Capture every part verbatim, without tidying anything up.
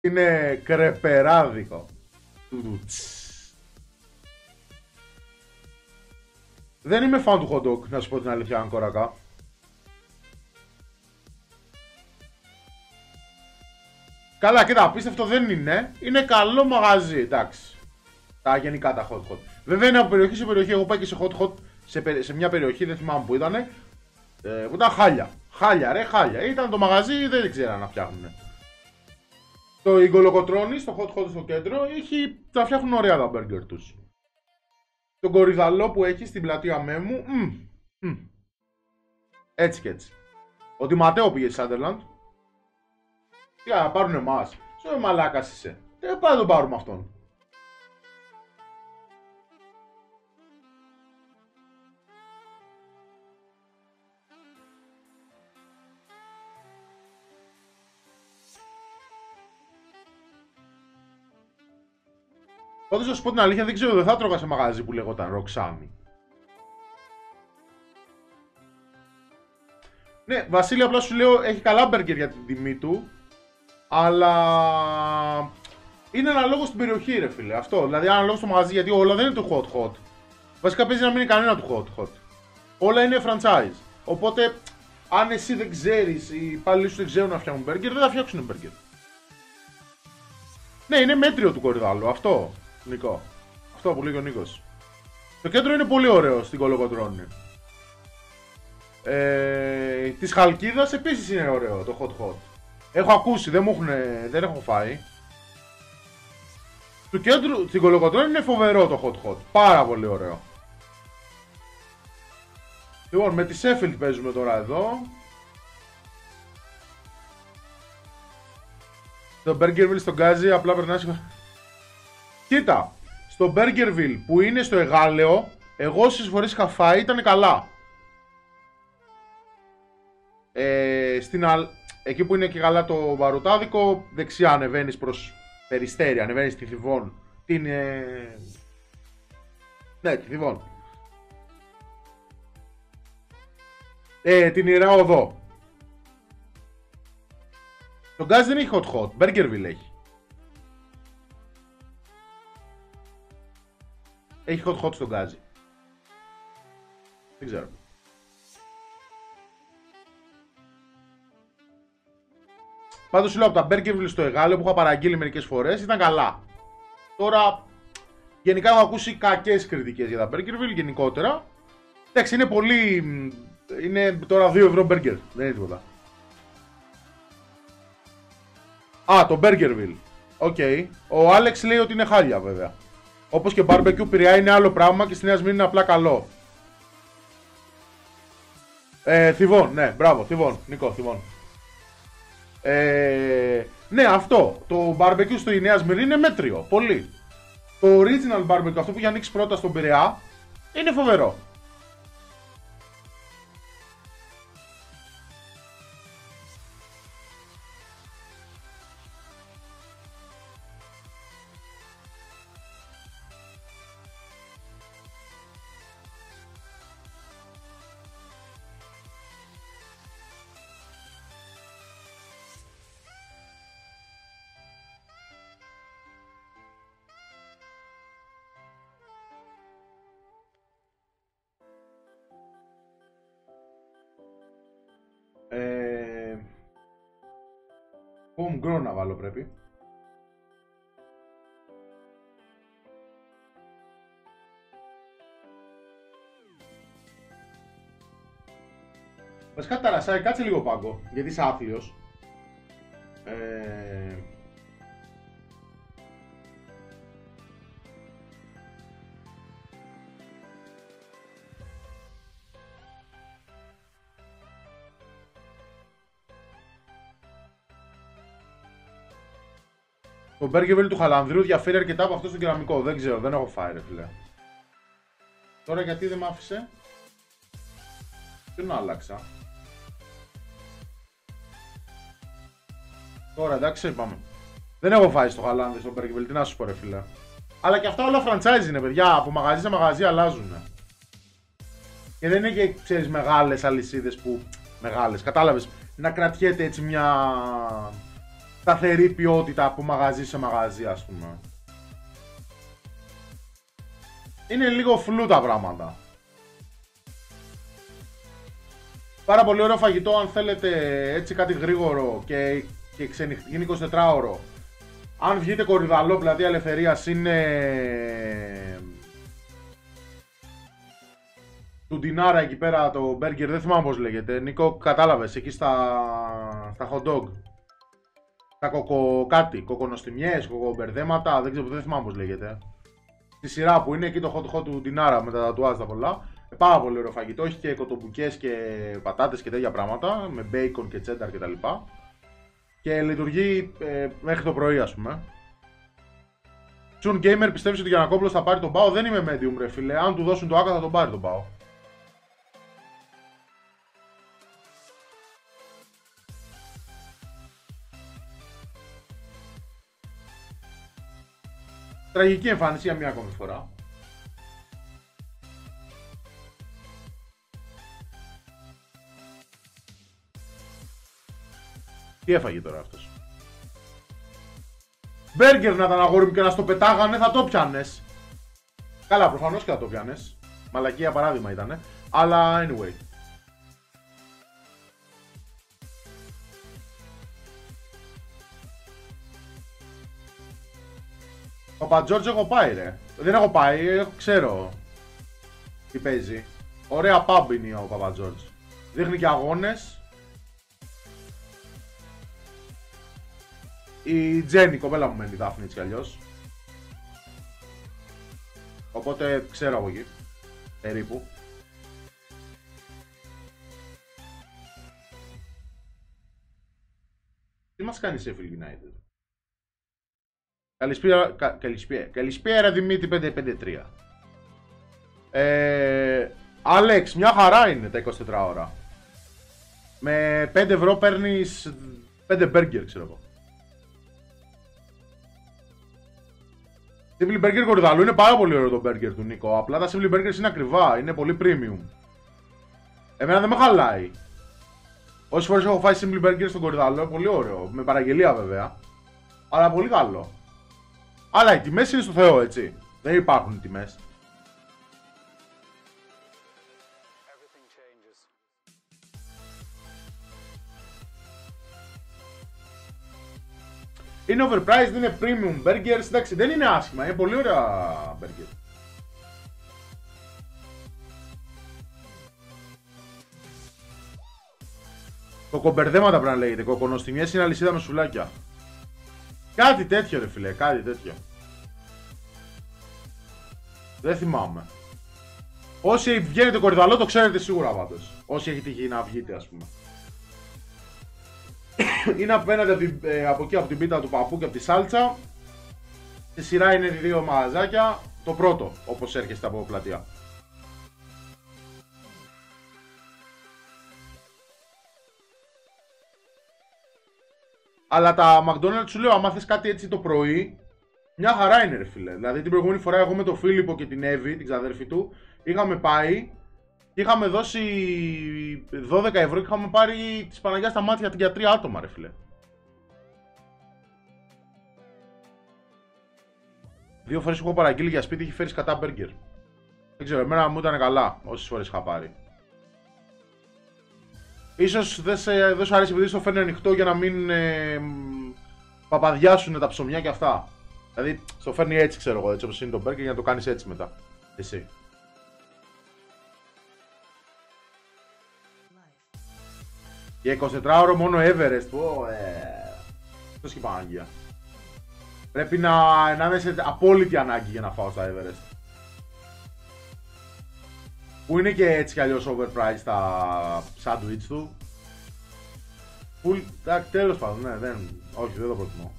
Είναι κρεπεράδικο. Δεν είμαι φαν του hot dog, να σου πω την αλήθεια, Ανκόρακα. Καλά, κοίτα, απίστευτο δεν είναι. Είναι καλό μαγαζί, εντάξει. Τα γενικά τα hot hot. Βέβαια είναι από περιοχή σε περιοχή. Εγώ πάω και σε hot hot σε, σε μια περιοχή, δεν θυμάμαι που ήταν. Ε, που ήταν χάλια. Χάλια, ρε, χάλια. Ήταν το μαγαζί, δεν ξέραν να φτιάχνουν. Το Ιγκολοκοτρώνη, στο hot hot στο κέντρο, έχει, τα φτιάχνουν ωραία τα μπέργκερ τους. Τον κορυδαλό που έχει στην πλατεία Μέμου, μ, μ. Έτσι και έτσι. Ο Τιματέο πήγε στη Σάντερλαντ. Τι να πάρουν εμάς. Σου μαλάκας είσαι. Δεν πάει να τον πάρουμε αυτόν. Πάντως να σου πω την αλήθεια, δεν ξέρω, δεν θα τρώγα σε μαγαζί που λεγόταν Ροξάνη. Ναι, Βασίλη, απλά σου λέω, έχει καλά μπέργκερ για την τιμή του. Αλλά είναι αναλόγως στην περιοχή, ρε φίλε. Αυτό. Δηλαδή, αναλόγως στο μαγαζί, γιατί όλα δεν είναι του hot hot. Βασικά παίζει να μην είναι κανένα του hot hot. Όλα είναι franchise. Οπότε, αν εσύ δεν ξέρεις, οι υπάλληλοι σου δεν ξέρουν να φτιάχνουν μπέργκερ, δεν θα φτιάξουν μπέργκερ. Ναι, είναι μέτριο του κορυδάλου. Αυτό, Νικό. Αυτό που λέει ο Νίκος. Το κέντρο είναι πολύ ωραίο στην Κολοκοτρώνη. Ε, της Χαλκίδας επίσης είναι ωραίο το hot hot. Έχω ακούσει, δεν μου έχουν, δεν έχω φάει. Του κέντρου, στην Κολοκοτρώνη είναι φοβερό το hot hot. Πάρα πολύ ωραίο. Λοιπόν, με τη Sheffield παίζουμε τώρα εδώ. Το Burgerville στον Γκάζι απλά περνάς. Κοίτα, στο Burgerville που είναι στο Εγάλεο, εγώ όσες φορές είχα φάει ήταν καλά. Ε, στην αλ... Εκεί που είναι και καλά το βαρουτάδικο, δεξιά ανεβαίνεις προς Περιστέρι, ανεβαίνεις τη Θηβών. Την... Ε... Ναι, τη Θηβών. Ε, την Ιερά Οδό. Το γκάζ δεν έχει hot hot, Burgerville έχει. Έχει hot hot στο γκάζι. Δεν ξέρω. Πάντως σου λέω από τα Burgerville στο Εγάλεο που είχα παραγγείλει μερικές φορές ήταν καλά. Τώρα γενικά έχω ακούσει κακές κριτικές για τα Burgerville γενικότερα. Εντάξει, είναι πολύ... Είναι τώρα δύο ευρώ burger, δεν είναι τίποτα. Α, το Burgerville. Οκ. Okay. Ο Άλεξ λέει ότι είναι χάλια βέβαια. Όπως και barbecue Πειραιά είναι άλλο πράγμα και στη Νέα Σμύρνη είναι απλά καλό. Ε, Θηβών, ναι, μπράβο, Θηβών, Νικό, Θηβών. Ε, ναι, αυτό. Το barbecue στο Νέα Σμύρνη είναι μέτριο, πολύ. Το original barbecue, αυτό που έχει ανοίξει πρώτα στον Πειραιά, είναι φοβερό. Ε... Homegrown να βάλω πρέπει. Βασικά Ταρασάι, κάτσε λίγο πάγκο, γιατί είσαι άθλιος. Ε... Το Burgerville του Χαλανδρίου διαφέρει αρκετά από αυτό στο κεραμικό. Δεν ξέρω, δεν έχω φάει ρε φίλε. Τώρα γιατί δεν μ' άφησε. Ποιον άλλαξα. Τώρα εντάξει, πάμε. Δεν έχω φάει στο Χαλάνδρι στο Burgerville, τι να σου πω ρε φίλε. Αλλά και αυτά όλα franchise είναι παιδιά, από μαγαζί σε μαγαζί αλλάζουν. Και δεν είναι και ξέρεις μεγάλες αλυσίδες που... Μεγάλες, κατάλαβες. Να κρατιέται έτσι μια... σταθερή ποιότητα από μαγαζί σε μαγαζί, ας πούμε. Είναι λίγο φλού τα πράγματα. Πάρα πολύ ωραίο φαγητό αν θέλετε έτσι κάτι γρήγορο και, και ξενυχ... γίνει εικοσιτετράωρο. Αν βγείτε Κορυδαλό, πλατεία Ελευθερίας, είναι του Ντινάρα εκεί πέρα το μπέργκερ, δεν θυμάμαι πώς λέγεται. Νίκο, κατάλαβες, εκεί στα, στα hot dog. Τα κοκο... κάτι, κοκονοστιμιές, κοκομπερδέματα, δεν ξέρω, δεν θυμάμαι πώς λέγεται. Στη σειρά που είναι εκεί το hot hot του Ντινάρα με τα τατουάζ τα πολλά. Πάρα πολύ ωραίο φαγητό, έχει και κοτομπουκές και πατάτες και τέτοια πράγματα, με bacon και cheddar κτλ. Και λειτουργεί ε, μέχρι το πρωί, ας πούμε. Τσουν Gamer, πιστεύεις ότι ο Γιαννακόπουλος θα πάρει τον Πάο? Δεν είμαι medium ρε φίλε, αν του δώσουν το άκα θα τον πάρει τον Πάο. Τραγική εμφάνιση για μια ακόμη φορά. Τι έφαγε τώρα αυτός? Μπέργκερ να ήταν αγόρι μου και να στο πετάγανε, θα το πιάνες. Καλά, προφανώς και θα το πιάνες. Μαλακία παράδειγμα ήτανε. Αλλά anyway. Ο Πατζόρτζ έχω πάει ρε. Δεν έχω πάει, έχω, ξέρω τι παίζει. Ωραία pub είναι ο Παπατζόρτζ. Δείχνει και αγώνες. Η Τζέννη, η κοπέλα μου μένει, η Δάφνη έτσι κι αλλιώς. Οπότε ξέρω από εκεί. Περίπου. Τι μας κάνει σε Sheffield United? Καλησπέρα, κα, καλησπέρα, καλησπέρα Δημήτρη πέντε πέντε τρία. Ε, Άλεξ, μια χαρά είναι τα είκοσι τέσσερις ώρα. Με πέντε ευρώ παίρνεις πέντε μπέργκερ, ξέρω εγώ. Simply Burger Κορυδαλού είναι πάρα πολύ ωραίο το burger του Νίκο. Απλά τα Simply Burgers είναι ακριβά, είναι πολύ premium. Εμένα δεν με χαλάει. Όσες φορές έχω φάει Simply Burger στον Κορυδαλό, πολύ ωραίο. Με παραγγελία βέβαια. Αλλά πολύ καλό. Αλλά οι τιμές είναι στο Θεό, έτσι. Δεν υπάρχουν τιμές. Είναι overpriced, είναι premium burgers, εντάξει, δεν είναι άσχημα, είναι πολύ ωραία burger. Κοκομπερδέματα πρέπει να λέγεται, κοκονοστιμιές είναι αλυσίδα με σουλάκια. Κάτι τέτοιο ρε φίλε, κάτι τέτοιο. Δεν θυμάμαι. Όσοι βγαίνετε Κορυδαλό το ξέρετε σίγουρα πάντως. Όσοι έχετε τύχει να βγείτε ας πούμε. Είναι απέναντι από, την, ε, από εκεί από την πίτα του παππού και από τη σάλτσα. Στη σειρά είναι δύο μαγαζάκια. Το πρώτο όπως έρχεστε από πλατεία. Αλλά τα McDonald's σου λέω, άμα θες κάτι έτσι το πρωί, μια χαρά είναι ρε φίλε. Δηλαδή την προηγούμενη φορά εγώ με τον Φίλιππο και την Εύη, την ξαδέρφη του, είχαμε πάει και είχαμε δώσει δώδεκα ευρώ και είχαμε πάρει της Παναγιάς τα μάτια για τρία άτομα ρε φίλε. Δύο φορές έχω παραγγείλει για σπίτι, έχει φέρει κατά μπέργκερ. Δεν ξέρω, εμένα μου ήταν καλά όσες φορές είχα πάρει. Ίσως δεν, σε, δεν σου αρέσει επειδή στο φέρνει ανοιχτό για να μην ε, παπαδιάσουν τα ψωμιά και αυτά. Δηλαδή στο φέρνει έτσι ξέρω εγώ, έτσι όπως είναι το μπέργκερ για να το κάνεις έτσι μετά. Εσύ. Για εικοσιτετράωρο μόνο Everest. Oh, ε, τόσο και Παναγία. Πρέπει να, να είμαι σε απόλυτη ανάγκη για να φάω στα Everest. Που είναι και έτσι κι αλλιώς overpriced τα sandwich του. Full, εντάξει, τέλος πάντων, ναι, δεν, όχι, δεν το προτιμώ.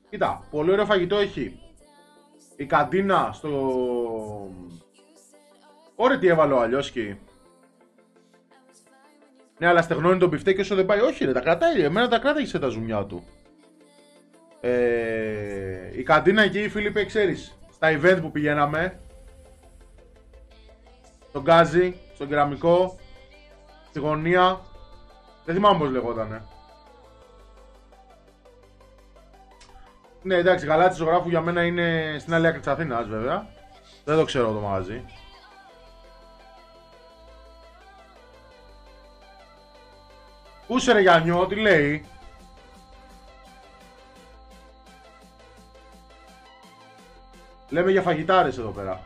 Κοίτα, πολύ ωραίο φαγητό έχει η καντίνα στο... Ωραία, τι έβαλε ο Αλλιώσκι. Ναι, αλλά στεγνώνει τον μπιφτέκι όσο δεν πάει. Όχι ρε, τα κρατάει, εμένα τα κράταγε σε τα ζουμιά του. Ε, η καντίνα εκεί, Φίλιππε, ξέρεις, στα event που πηγαίναμε, στον Γκάζι, στον κεραμικό, στη γωνία, δεν θυμάμαι πως λεγότανε. Ναι, εντάξει, γαλάτι ζωγράφου για μένα είναι στην άλλη άκρη της Αθήνας, βέβαια. Δεν το ξέρω το μαγαζί. Πού σε ρε Γιάννιο, τι λέει? Λέμε για φαγητάρες εδώ πέρα.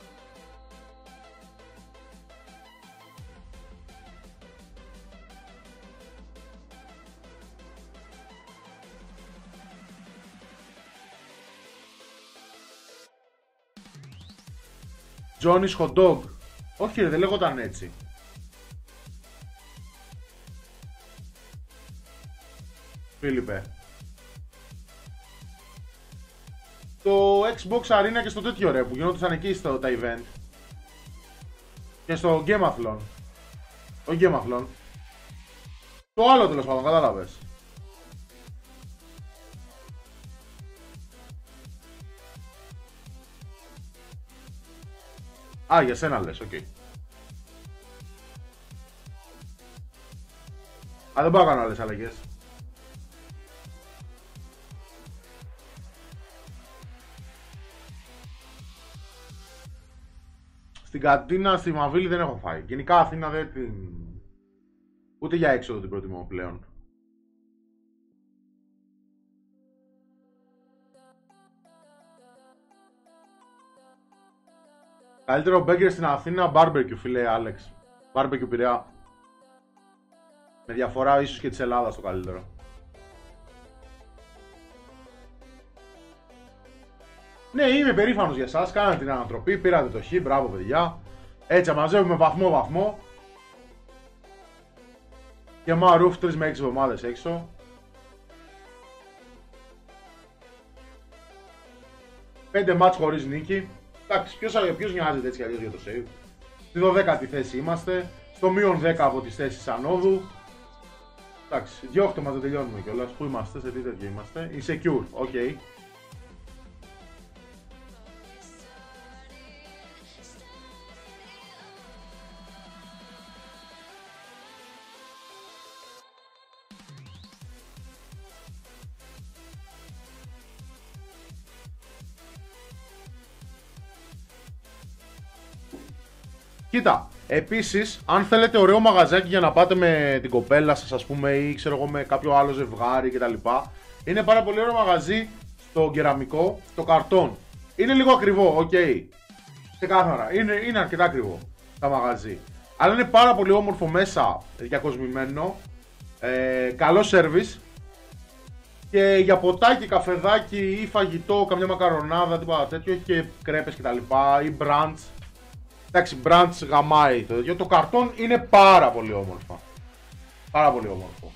Johnny's Hot Dog. Όχι ρε, δεν λέγονταν έτσι. Φίλιππε. Το Xbox Arena και στο τέτοιο ρε που γινόντουσαν εκεί στο, τα event. Και στο Gameathlon. Όχι Gameathlon. Το άλλο τέλος πάντων, κατάλαβες. Α, για σένα λες, οκ. Okay. Α, δεν πάω να κάνω άλλες αλλαγές. Στην καντίνα στη Μαβίλη δεν έχω φάει. Γενικά Αθήνα δεν την... Ούτε για έξοδο την προτιμώ πλέον. Καλύτερο μπέργκερ στην Αθήνα, barbecue φίλε Άλεξ. Barbecue Πειραιά. Με διαφορά ίσως και της Ελλάδας το καλύτερο. Ναι, είμαι περήφανος για εσάς, κάνατε την ανατροπή, πήρατε το χ, μπράβο παιδιά. Έτσι, μαζεύουμε βαθμό βαθμό. Και Μαρούφ τρεις με έξι εβδομάδες έξω. πέντε μάτς χωρίς νίκη. Εντάξει, ποιος, ποιος νοιάζεται έτσι κι αλλιώς για το save. Στη δωδέκατη θέση είμαστε. Στο μείον δέκα από τις θέσεις ανόδου. Εντάξει, διώχτε μας, δεν τελειώνουμε κιόλας. Πού είμαστε, σε τι τέτοιο είμαστε? Insecure, οκ. Okay. Κοίτα, επίσης, αν θέλετε ωραίο μαγαζάκι για να πάτε με την κοπέλα σας, ας πούμε, ή ξέρω εγώ με κάποιο άλλο ζευγάρι κτλ. Είναι πάρα πολύ ωραίο μαγαζί στο κεραμικό, το καρτόν. Είναι λίγο ακριβό, οκ. Okay. Ξεκάθαρα, είναι, είναι αρκετά ακριβό τα μαγαζί. Αλλά είναι πάρα πολύ όμορφο μέσα, διακοσμημένο. Ε, καλό σέρβις. Και για ποτάκι, καφεδάκι ή φαγητό, καμιά μακαρονάδα, τίποτα τέτοιο, έχει και κρέπες κτλ. Ή brunch. Εντάξει, brunch γαμάει το τέτοιο. Το καρτόν είναι πάρα πολύ όμορφο. Πάρα πολύ όμορφο.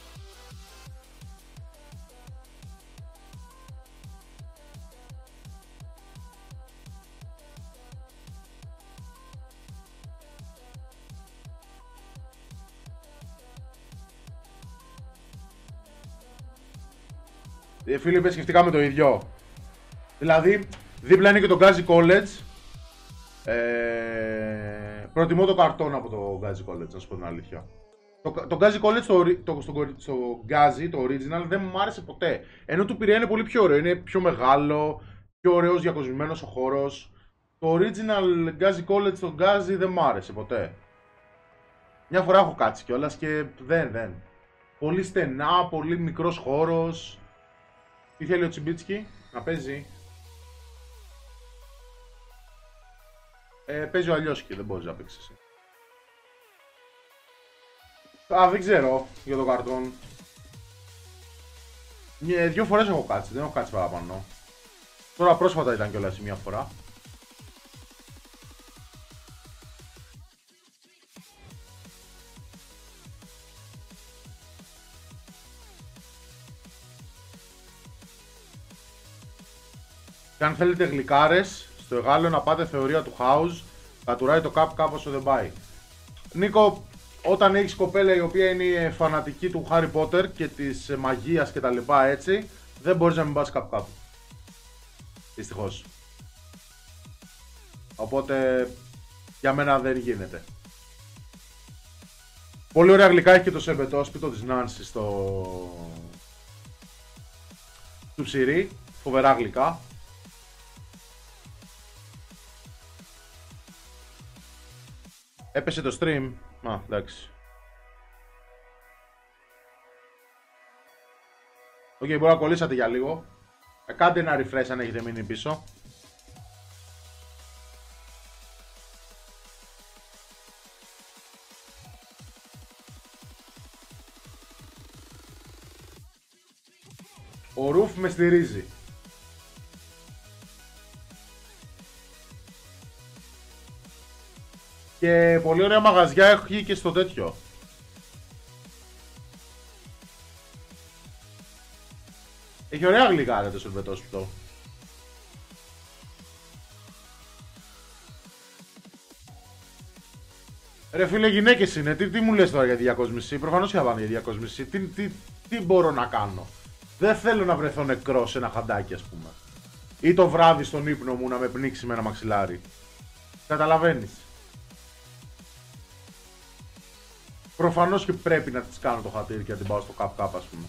Ε, Φίλιππε, σκεφτήκαμε το ίδιο. Δηλαδή, δίπλα είναι και το Gazi College. Ε, προτιμώ το καρτόν από το Gazi College, να σου πω την αλήθεια. Το, το Gazi College, το, το, στο, στο Gazi, το original, δεν μου άρεσε ποτέ. Ενώ του Πειραιά είναι πολύ πιο ωραίο, είναι πιο μεγάλο, πιο ωραίος διακοσμημένος ο χώρος. Το original Gazi College, το Gazi δεν μου άρεσε ποτέ. Μια φορά έχω κάτσει κιόλας και δεν, δεν. Πολύ στενά, πολύ μικρός χώρος. Τι θέλει ο Τσιμπίτσκι, να παίζει? Ε, παίζει ο Αλλιώσκι, δεν μπορείς να παίξεις εσύ. Α, δεν ξέρω για το καρτόν. Ε, δύο φορές έχω κάτσει, δεν έχω κάτσει παραπάνω. Τώρα πρόσφατα ήταν κιόλας μια φορά. Και αν θέλετε γλυκάρες, στο Εγάλεο να πάτε θεωρία του House, κατουράει το κάπου κάπου όσο δεν πάει. Νίκο, όταν έχεις κοπέλα η οποία είναι φανατική του Harry Potter και της μαγείας και τα λοιπά έτσι, δεν μπορείς να μην πας κάπου κάπου. Δυστυχώς. Οπότε, για μένα δεν γίνεται. Πολύ ωραία γλυκά έχει και το σερβετόσπιτο της Νάνση στο... του ψηρή. Φοβερά γλυκά. Έπεσε το stream. Α, εντάξει. Οκ, okay, μπορεί να κολλήσατε για λίγο. Ε, κάντε ένα refresh αν έχετε μείνει πίσω. Ο Ρουφ με στηρίζει. Και πολύ ωραία μαγαζιά έχει και στο τέτοιο. Έχει ωραία γλυκά ρε το σερβετόσπιτο. Ρε φίλε, γυναίκες είναι, τι, τι μου λες τώρα για τη διακόσμηση? Προφανώς και θα πάνε για διακόσμηση. Τι, τι, τι μπορώ να κάνω? Δεν θέλω να βρεθώ νεκρός σε ένα χαντάκι, ας πούμε. Ή το βράδυ στον ύπνο μου να με πνίξει με ένα μαξιλάρι. Καταλαβαίνεις. Προφανώς και πρέπει να της κάνω το χατήρι και να την πάω στο καπ καπ, ας πούμε.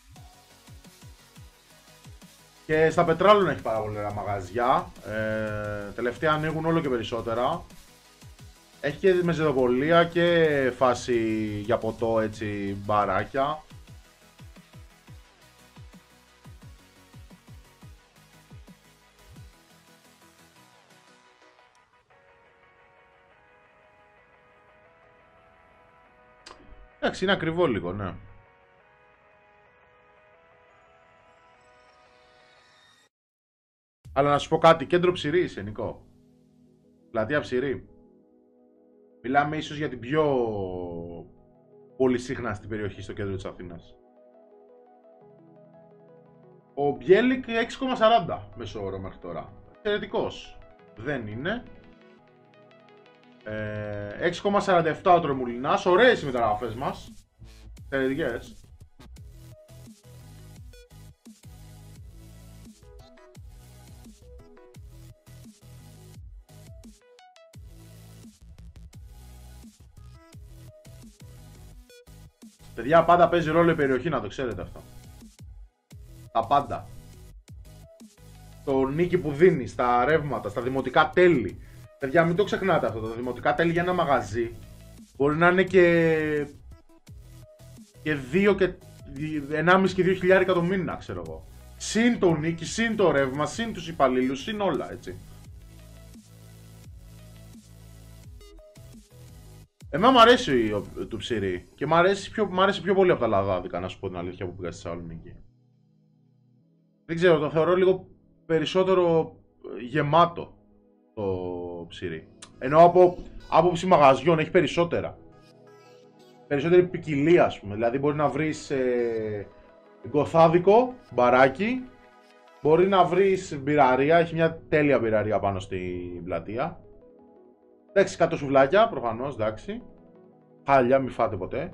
Και στα Πετράλωνα έχει πάρα πολλά μαγαζιά. Ε, τελευταία ανοίγουν όλο και περισσότερα. Έχει και μεζεδοπολία και φάση για ποτό, έτσι, μπαράκια. Εντάξει, είναι ακριβό λίγο, ναι. Αλλά να σου πω κάτι, κέντρο ψηρή είσαι, Νικό. Πλατεία ψηρή. Μιλάμε ίσως για την πιο πολυσύχναστη περιοχή στο κέντρο της Αθήνας. Ο Μπιέλικ έξι κόμμα σαράντα μέσο όρο μέχρι τώρα. Εξαιρετικός. Δεν είναι. Ε, έξι κόμμα σαράντα επτά ο Τρεμουλινάς. Ωραίες οι μεταγραφές μας. Εξαιρετικές. Παιδιά, πάντα παίζει ρόλο η περιοχή, να το ξέρετε αυτό. Τα πάντα. Το νίκη που δίνει, στα ρεύματα, στα δημοτικά τέλη. Παιδιά, μην το ξεχνάτε αυτό. Τα δημοτικά τέλη για ένα μαγαζί μπορεί να είναι και, και δύο και ενάμιση και δύο χιλιάρικα το μήνα, ξέρω εγώ. Συν το νίκη, συν το ρεύμα, συν τους υπαλλήλους, συν όλα, έτσι. Εμένα μου αρέσει το ψηρί και μου αρέσει, πιο, μ' αρέσει πιο πολύ από τα λαδάδικα, να σου πω την αλήθεια, που πήγα στη Θεσσαλονίκη. Δεν ξέρω, το θεωρώ λίγο περισσότερο γεμάτο το ψηρί. Ενώ από άποψη μαγαζιών έχει περισσότερα. Περισσότερη ποικιλία, ας πούμε. Δηλαδή μπορεί να βρεις ε, γκοθάδικο, μπαράκι. Μπορεί να βρεις μπειραρία, έχει μια τέλεια μπειραρία πάνω στην πλατεία. Εντάξει, κάτω σουβλάκια, προφανώς, εντάξει. Χάλια, μη φάτε ποτέ.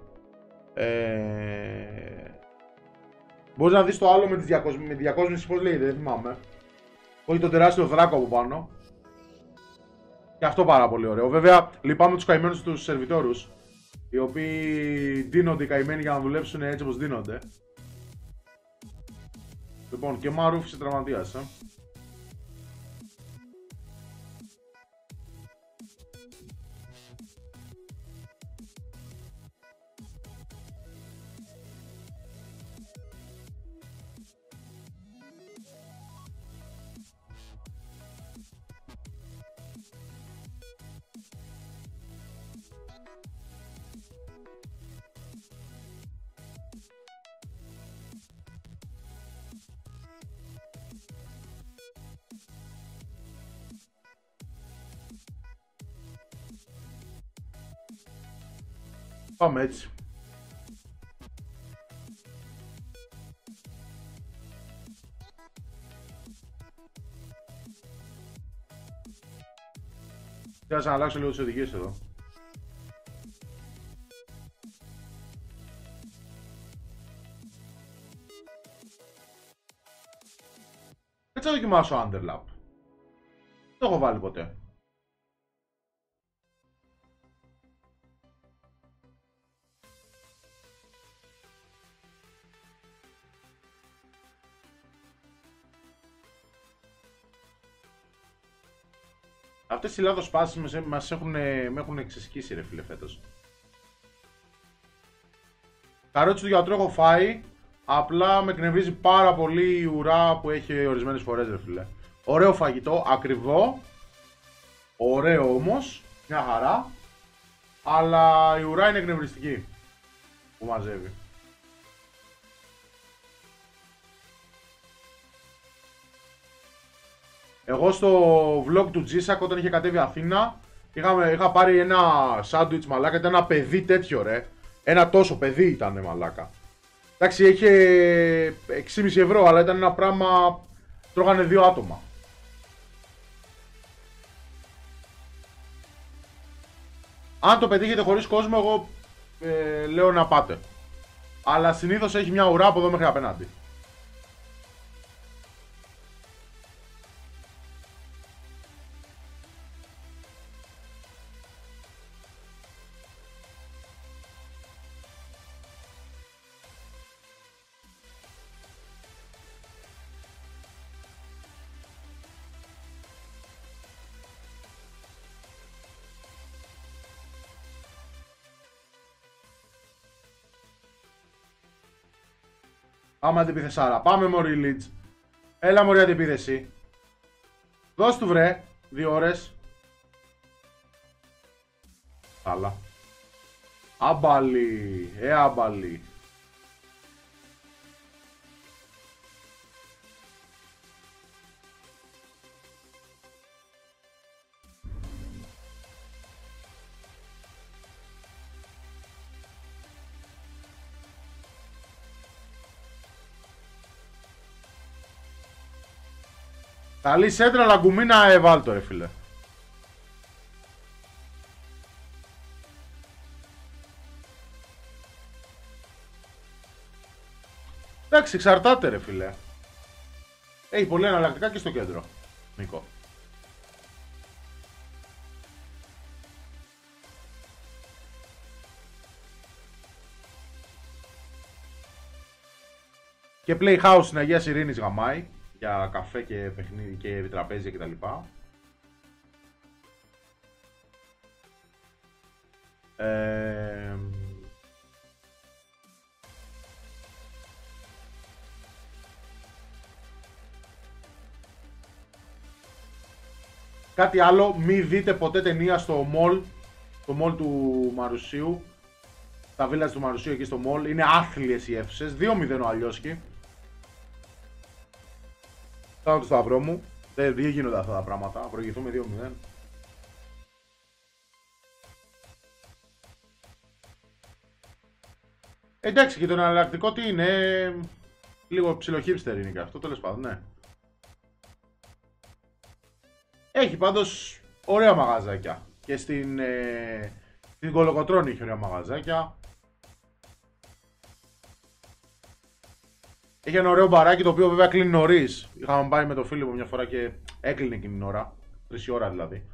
Ε... Μπορείς να δεις το άλλο με τη διακόσμηση, με τη διακόσμηση, πώς λέγεται, δεν θυμάμαι. Όχι, το τεράστιο δράκο από πάνω. Και αυτό πάρα πολύ ωραίο. Βέβαια, λυπάμαι τους καημένους τους σερβιτόρους, οι οποίοι ντύνονται οι καημένοι για να δουλέψουν έτσι όπως ντύνονται. Λοιπόν, και Μαρούφ σε τραυματίας, ε. Πάμε έτσι. Θέλω να αλλάξω λίγο τις οδηγίες εδώ. Έτσι θα δοκιμάσω underlap. Δεν το έχω βάλει ποτέ. Αυτές οι λάθος πάσεις μας έχουν, με έχουν ξεσκίσει ρε φίλε φέτος. Καρότσι του γιατρού έχω φάει, απλά με εκνευρίζει πάρα πολύ η ουρά που έχει ορισμένες φορές ρε φίλε. Ωραίο φαγητό, ακριβό, ωραίο όμως, μια χαρά, αλλά η ουρά είναι εκνευριστική που μαζεύει. Εγώ στο vlog του G-Sack όταν είχε κατέβει Αθήνα είχα, είχα πάρει ένα σάντουιτς μαλάκα, ήταν ένα παιδί τέτοιο ρε. Ένα τόσο παιδί ήταν μαλάκα. Εντάξει, είχε έξι κόμμα πέντε ευρώ, αλλά ήταν ένα πράγμα, τρώγανε δύο άτομα. Αν το πετύχετε χωρίς κόσμο, εγώ ε, λέω να πάτε. Αλλά συνήθως έχει μια ουρά από εδώ μέχρι απέναντι. Πάμε αντιπίθεσάρα. Πάμε μωρή Λίτζ. Έλα μωρή αντιπίθεση. Δώσ' του βρε. Δύο ώρες. Καλά. Άμπαλι. Ε άμπαλι. Καλή σέντρα, λαγκουμίνα, εβάλτο ρε φίλε. Εντάξει, εξαρτάται ρε φίλε. Έχει πολύ εναλλακτικά και στο κέντρο, Νίκο. Και Playhouse στην Αγίας Ειρήνης γαμάει. Για καφέ και παιχνίδι και τραπέζια κτλ. Ε... Κάτι άλλο, μη δείτε ποτέ ταινία στο mall, στο mall του Μαρουσίου, τα village του Μαρουσίου εκεί στο mall, είναι άθλιες οι αίθουσες, δύο μηδέν ο Αλλιώσκη. Κάνω το σταυρό μου, δεν γίνονται αυτά τα πράγματα, προηγηθούμε δύο μηδέν. Εντάξει, και το εναλλακτικό τι είναι, λίγο ψιλοχίπστερ είναι και αυτό, τέλος πάντων, ναι. Έχει πάντως ωραία μαγαζάκια και στην, ε, στην Κολοκοτρώνη έχει ωραία μαγαζάκια. Έχει ένα ωραίο μπαράκι το οποίο βέβαια κλείνει νωρίς. Είχαμε πάει με το φίλο μου μια φορά και έκλεινε εκείνη την ώρα. Τρεις ώρα δηλαδή.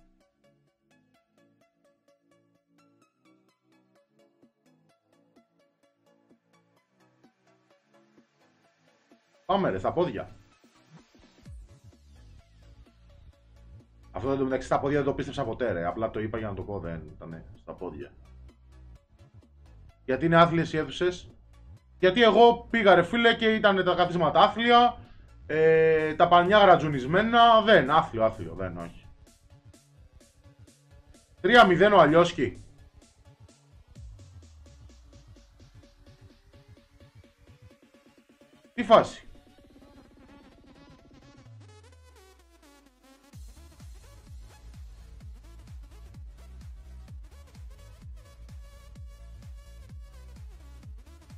Πάμε ρε, στα πόδια. Αυτό δεν το μεταξύ στα πόδια δεν το πίστεψα ποτέ ρε. Απλά το είπα για να το πω, δεν ήταν στα πόδια. Γιατί είναι άθλιες οι αίθουσες. Γιατί εγώ πήγα ρε φίλε και ήταν τα καθίσματα άθλια, ε, τα πανιά γρατζουνισμένα, δεν, άθλιο, άθλιο, δεν, όχι. τρία μηδέν ο Αλλιώσκη. Τι φάση.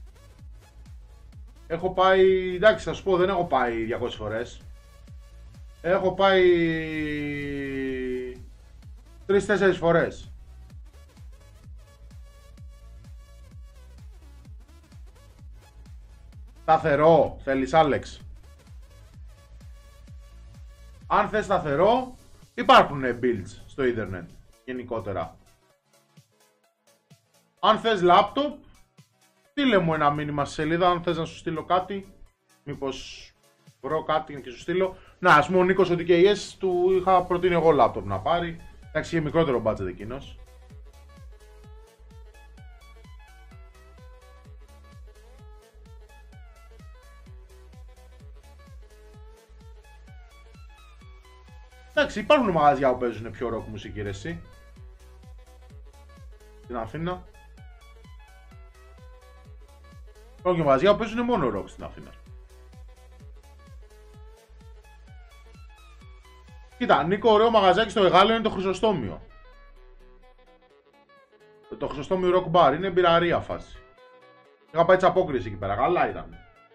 Έχω πάει, εντάξει θα σου πω, δεν έχω πάει διακόσιες φορές. Έχω πάει τρεις-τέσσερις φορές. Σταθερό, θέλεις Άλεξ? Αν θες σταθερό, υπάρχουν builds στο ίντερνετ γενικότερα. Αν θες λάπτοπ, στείλε μου ένα μήνυμα στη σελίδα αν θες να σου στείλω κάτι. Μήπως βρω κάτι και σου στείλω. Να, ας πούμε ο Νίκος ο ντι κέι ες του είχα προτείνει εγώ λάπτοπ να πάρει. Εντάξει, είχε μικρότερο budget εκείνος. Εντάξει, υπάρχουν μαγαζιά που παίζουν πιο rock μουσική, ρε εσύ. Στην Αθήνα. Υπάρχουν και μαγαζιά που παίζουν μόνο rock στην Αθήνα. Κοίτα, Νίκο, ωραίο μαγαζάκι στο Εγάλεο είναι το Χρυσοστόμιο. Το Χρυσοστόμιο Rock Bar, είναι μπειραρία φάση. Είχα πάει τσαπόκριση εκεί πέρα, καλά ήταν.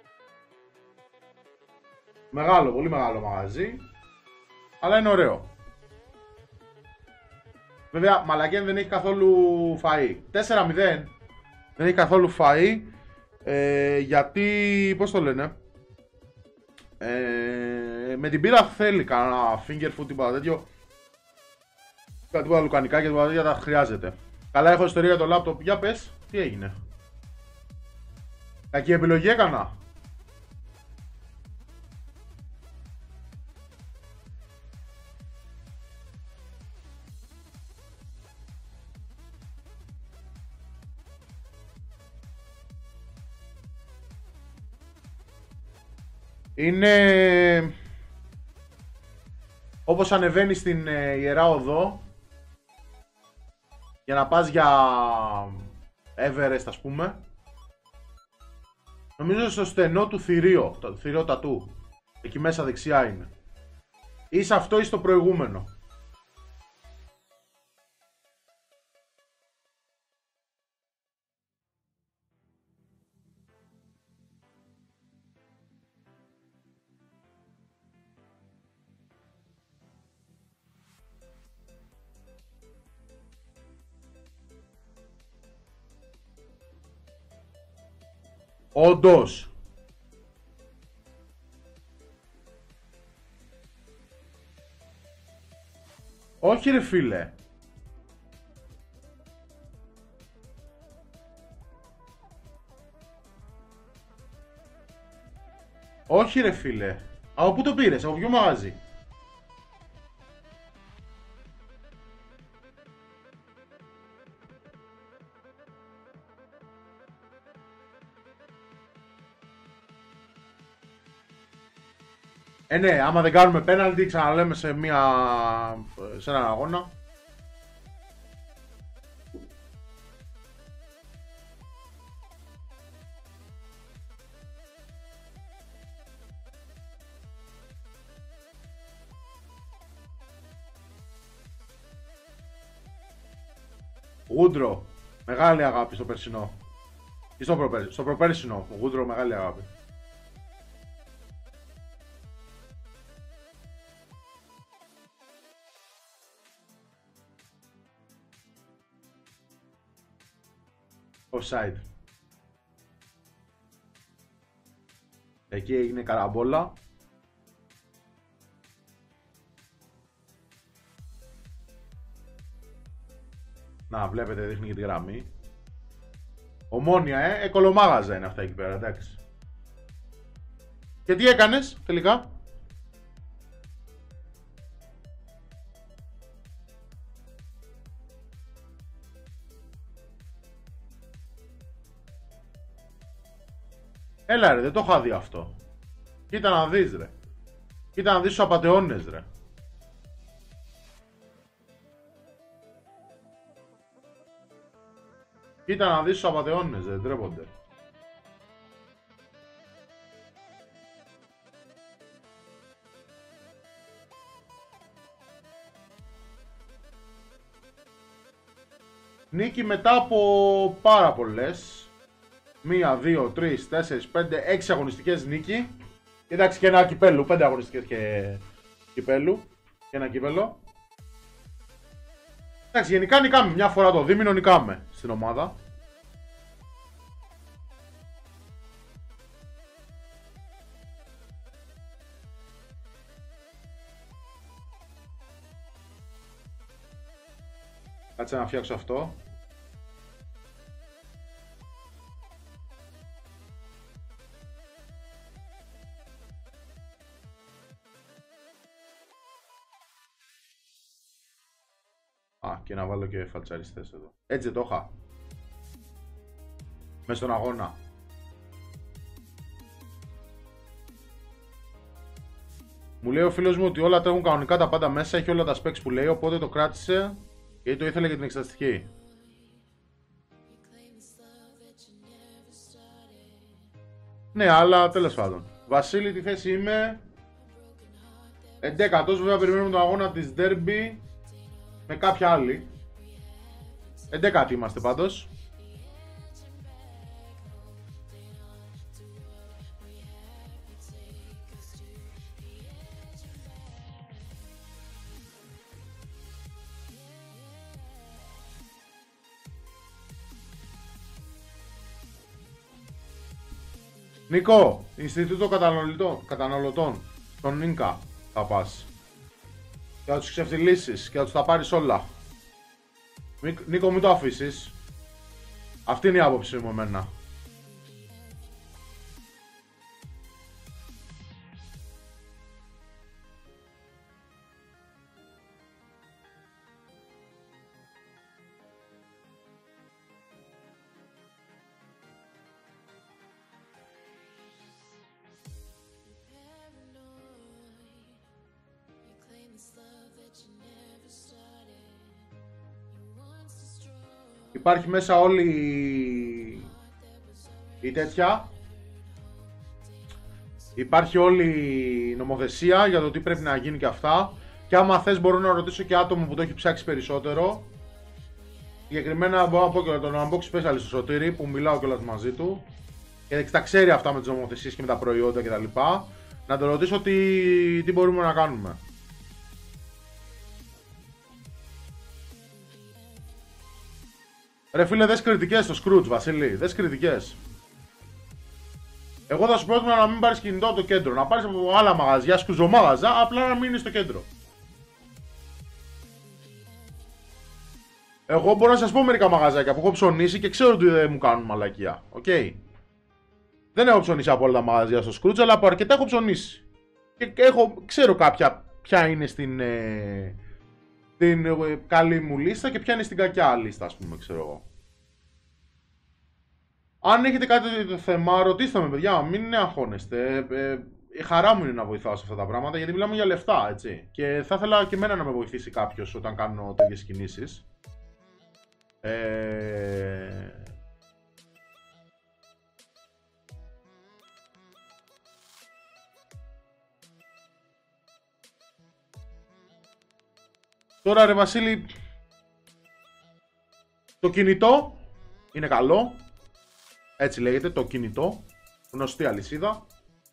Μεγάλο, πολύ μεγάλο μαγαζί. Αλλά είναι ωραίο. Βέβαια, μαλακέν δεν έχει καθόλου φαΐ. τέσσερα μηδέν δεν έχει καθόλου φαΐ. Ε, γιατί, πώς το λένε, ε, με την πύρα θέλει κανένα finger food, τίποτα τέτοιο. Κάτι τίποτα λουκανικά και τίποτα τέτοια τα χρειάζεται. Καλά, έχω ιστορία για το laptop. Για πες, τι έγινε? Κακή επιλογή έκανα. Είναι όπως ανεβαίνεις στην ε, Ιερά Οδό για να πας για Everest, ας πούμε. Νομίζω στο στενό του θηρίο, το θηρίο τατού. Εκεί μέσα δεξιά είναι. Ή σε αυτό ή στο προηγούμενο. Όντως. Όχι ρε φίλε. Όχι ρε φίλε. Από πού το πήρες, από ποιο μαγαζί? Ε, ναι, άμα δεν κάνουμε πέναλτι, ξαναλέμε σε, μια, σε έναν αγώνα. Γούντρο, μεγάλη αγάπη στο περσινό. Ή στο, προπέρ, στο προπέρσινο, Γούντρο, μεγάλη αγάπη. Offside. Εκεί έγινε καραμπόλα. Να, βλέπετε, δείχνει και τη γραμμή. Ομόνια, ε, εκολομάγαζα είναι αυτά εκεί πέρα, εντάξει. Και τι έκανες, τελικά? Έλα ρε, δεν το είχα δει αυτό. Κοίτα να δεις ρε. Κοίτα να δεις τους απατεώνες ρε. Κοίτα να δεις τους απατεώνες ρε, ντρέπονται. Νίκη μετά από πάρα πολλές. Μία, δύο, τρεις, τέσσερις, πέντε, έξι αγωνιστικές νίκη. Εντάξει και ένα κυπέλου, πέντε αγωνιστικές και κυπέλου και ένα κύπελο. Εντάξει, γενικά νικάμε. Μια φορά το δίμηνο νικάμε στην ομάδα. Κάτσε να φτιάξω αυτό. Α, και να βάλω και φαλτσαριστές εδώ. Έτσι δεν το είχα. Μες στον αγώνα. Μου λέει ο φίλος μου ότι όλα τρέχουν κανονικά, τα πάντα μέσα, έχει όλα τα specs που λέει, οπότε το κράτησε γιατί το ήθελε για την εξεταστική. Ναι, αλλά τέλος πάντων. Βασίλη, τι θέση είμαι? Εντέκατος, βέβαια περιμένουμε τον αγώνα της Derby με κάποια άλλη. Εντέκατοι είμαστε πάντως. Νίκο, Ινστιτούτο Καταναλωτών, καταναλωτών στον Ίνκα θα πας. Και θα τους ξεφτυλίσεις και θα τους τα πάρεις όλα. Νίκο, μην το αφήσεις. Αυτή είναι η άποψη μου εμένα. Υπάρχει μέσα όλη η τέτοια. Υπάρχει όλη η νομοθεσία για το τι πρέπει να γίνει και αυτά. Και άμα θες μπορώ να ρωτήσω και άτομο που το έχει ψάξει περισσότερο. Συγκεκριμένα μπορώ να πω και τον unbox specialist στο Σωτήρη που μιλάω κιόλας μαζί του. Και τα ξέρει αυτά με τις νομοθεσίες και με τα προϊόντα κτλ. Να το ρωτήσω τι, τι μπορούμε να κάνουμε. Ρε φίλε, δες κριτικές στο Scrooge, Βασίλη, δες κριτικές. Εγώ θα σου πρότεινα να μην πάρεις κινητό από το κέντρο, να πάρεις από άλλα μαγαζιά, σκουζομάγαζα, απλά να μείνεις στο κέντρο. Εγώ μπορώ να σας πω μερικά μαγαζάκια που έχω ψωνίσει και ξέρω ότι δεν μου κάνουν μαλακία, οκ. Okay. Δεν έχω ψωνίσει από όλα τα μαγαζιά στο Scrooge, αλλά από αρκετά έχω ψωνίσει. Και έχω, ξέρω κάποια ποια είναι στην, ε, στην ε, καλή μου λίστα και ποια είναι στην κακιά λίστα, ας πούμε, ξέρω εγώ. Αν έχετε κάτι το θέμα, ρωτήστε με, παιδιά, μην αγχώνεστε. Ε, ε, η χαρά μου είναι να βοηθάω σε αυτά τα πράγματα, γιατί μιλάμε για λεφτά, έτσι. Και θα ήθελα και εμένα να με βοηθήσει κάποιος όταν κάνω τέτοιες κινήσεις. Ε... Τώρα ρε Βασίλη, το κινητό είναι καλό, έτσι λέγεται, το κινητό, γνωστή αλυσίδα.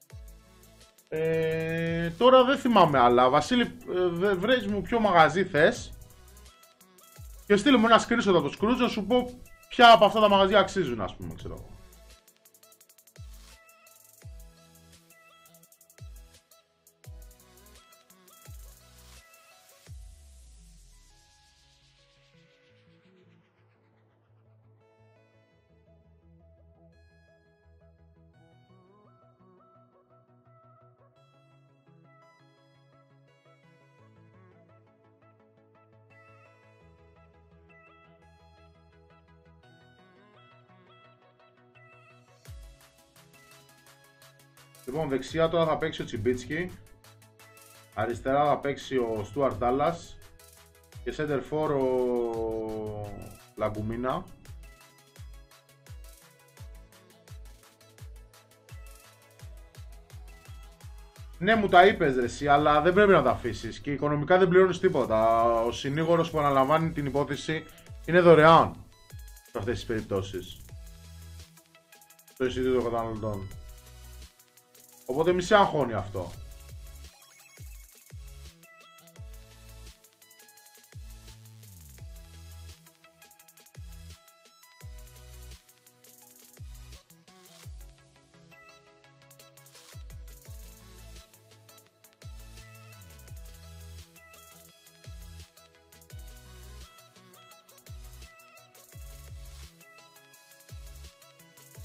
Ε, τώρα δεν θυμάμαι άλλα. Βασίλη, ε, βρες μου ποιο μαγαζί θες και στείλε μου ένα screenshot από το Scrooge να σου πω ποια από αυτά τα μαγαζιά αξίζουν, ας πούμε, ξέρω. Λοιπόν, δεξιά τώρα θα παίξει ο Τσιμπίτσκι, αριστερά θα παίξει ο Στούαρτ Ντάλλας και center for ο Λαγκουμίνα. Ναι, μου τα είπες ρε εσύ, αλλά δεν πρέπει να τα αφήσεις και οικονομικά δεν πληρώνεις τίποτα. Ο συνήγορος που αναλαμβάνει την υπόθεση είναι δωρεάν σε αυτές τις περιπτώσεις. Το εισιτήριο των καταναλωτών. Οπότε μη σε αγχώνει αυτό.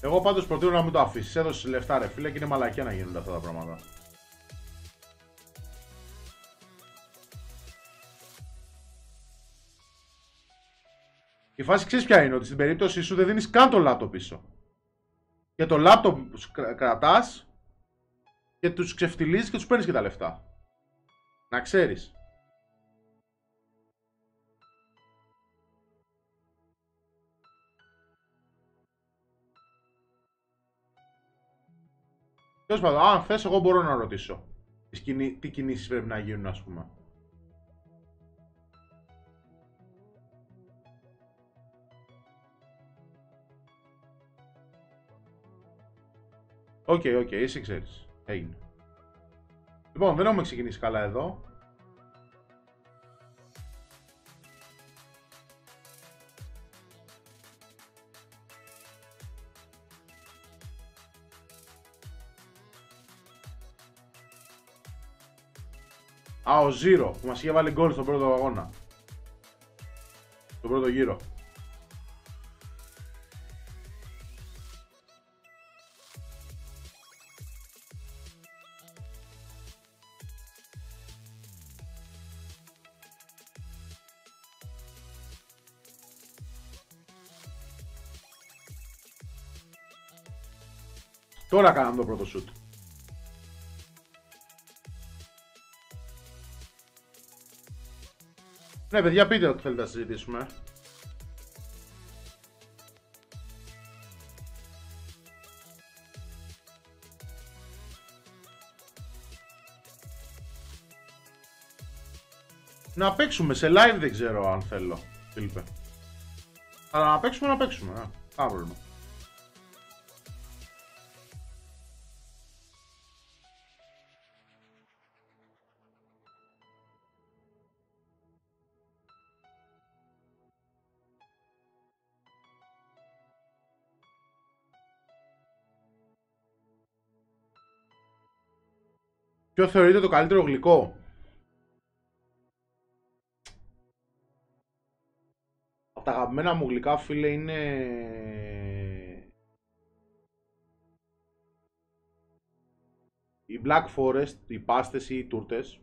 Εγώ πάντως προτείνω να μην το αφήσεις. Έδωσες λεφτά ρε φίλε και είναι μαλακιά να γίνονται αυτά τα πράγματα. Η φάση ξέρεις ποια είναι, ότι στην περίπτωση σου δεν δίνεις καν το λάπτοπ πίσω. Και το λάπτοπ κρατάς και τους ξεφτιλίζεις και τους παίρνεις και τα λεφτά. Να ξέρεις. Τέλος πάντων, αν θες εγώ μπορώ να ρωτήσω τι κινήσεις πρέπει να γίνουν, ας πούμε. Οκ, okay, οκ, okay, εσύ ξέρεις. Έγινε. Λοιπόν, δεν έχουμε ξεκινήσει καλά εδώ. Α, ο Zero που μας είχε βάλει γκολ στον πρώτο αγώνα. Στον πρώτο γύρο. Τώρα κάναμε το πρώτο shoot. Ναι, παιδιά, πείτε ό,τι θέλετε να συζητήσουμε. Να παίξουμε σε live, δεν ξέρω αν θέλω, Φίλιππε. Αλλά να παίξουμε, να παίξουμε, ε. Κάνα πρόβλημα. Ποιο θεωρείτε το καλύτερο γλυκό? Από τα αγαπημένα μου γλυκά, φίλε, είναι οι Black Forest, οι πάστες ή οι τούρτες.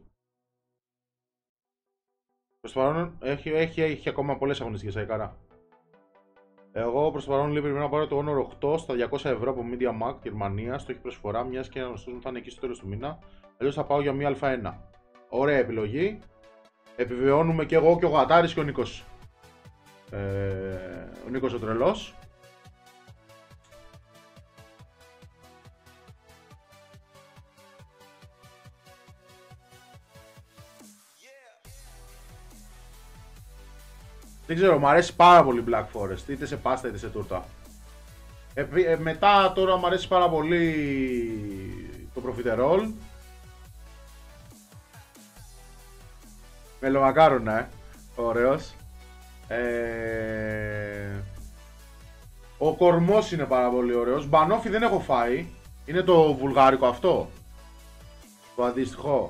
Προς το παρόν έχει, έχει, έχει ακόμα πολλές αγωνιστικές αεκάρα. Εγώ προς το παρόν λέει πρέπει να πάρω το Honor οκτώ στα διακόσια ευρώ από MediaMarkt Γερμανία. Στο έχει προσφορά, μιας και αναγνωστός μου θα είναι εκεί στο τέλος του μήνα. Αλλιώς θα πάω για μία Α ένα. Ωραία επιλογή. Επιβεβαιώνουμε και εγώ και ο Γατάρης και ο Νίκος. Ε, ο Νίκος ο τρελός. Δεν ξέρω, μου αρέσει πάρα πολύ Black Forest, είτε σε πάστα είτε σε τούρτα. Ε, ε, μετά τώρα μου αρέσει πάρα πολύ το Profiterol. Μελομακάρονα, ε. Ωραίος. Ε... Ο κορμός είναι πάρα πολύ ωραίος. Μπανόφι δεν έχω φάει. Είναι το βουλγάρικο αυτό. Το αντίστοιχο.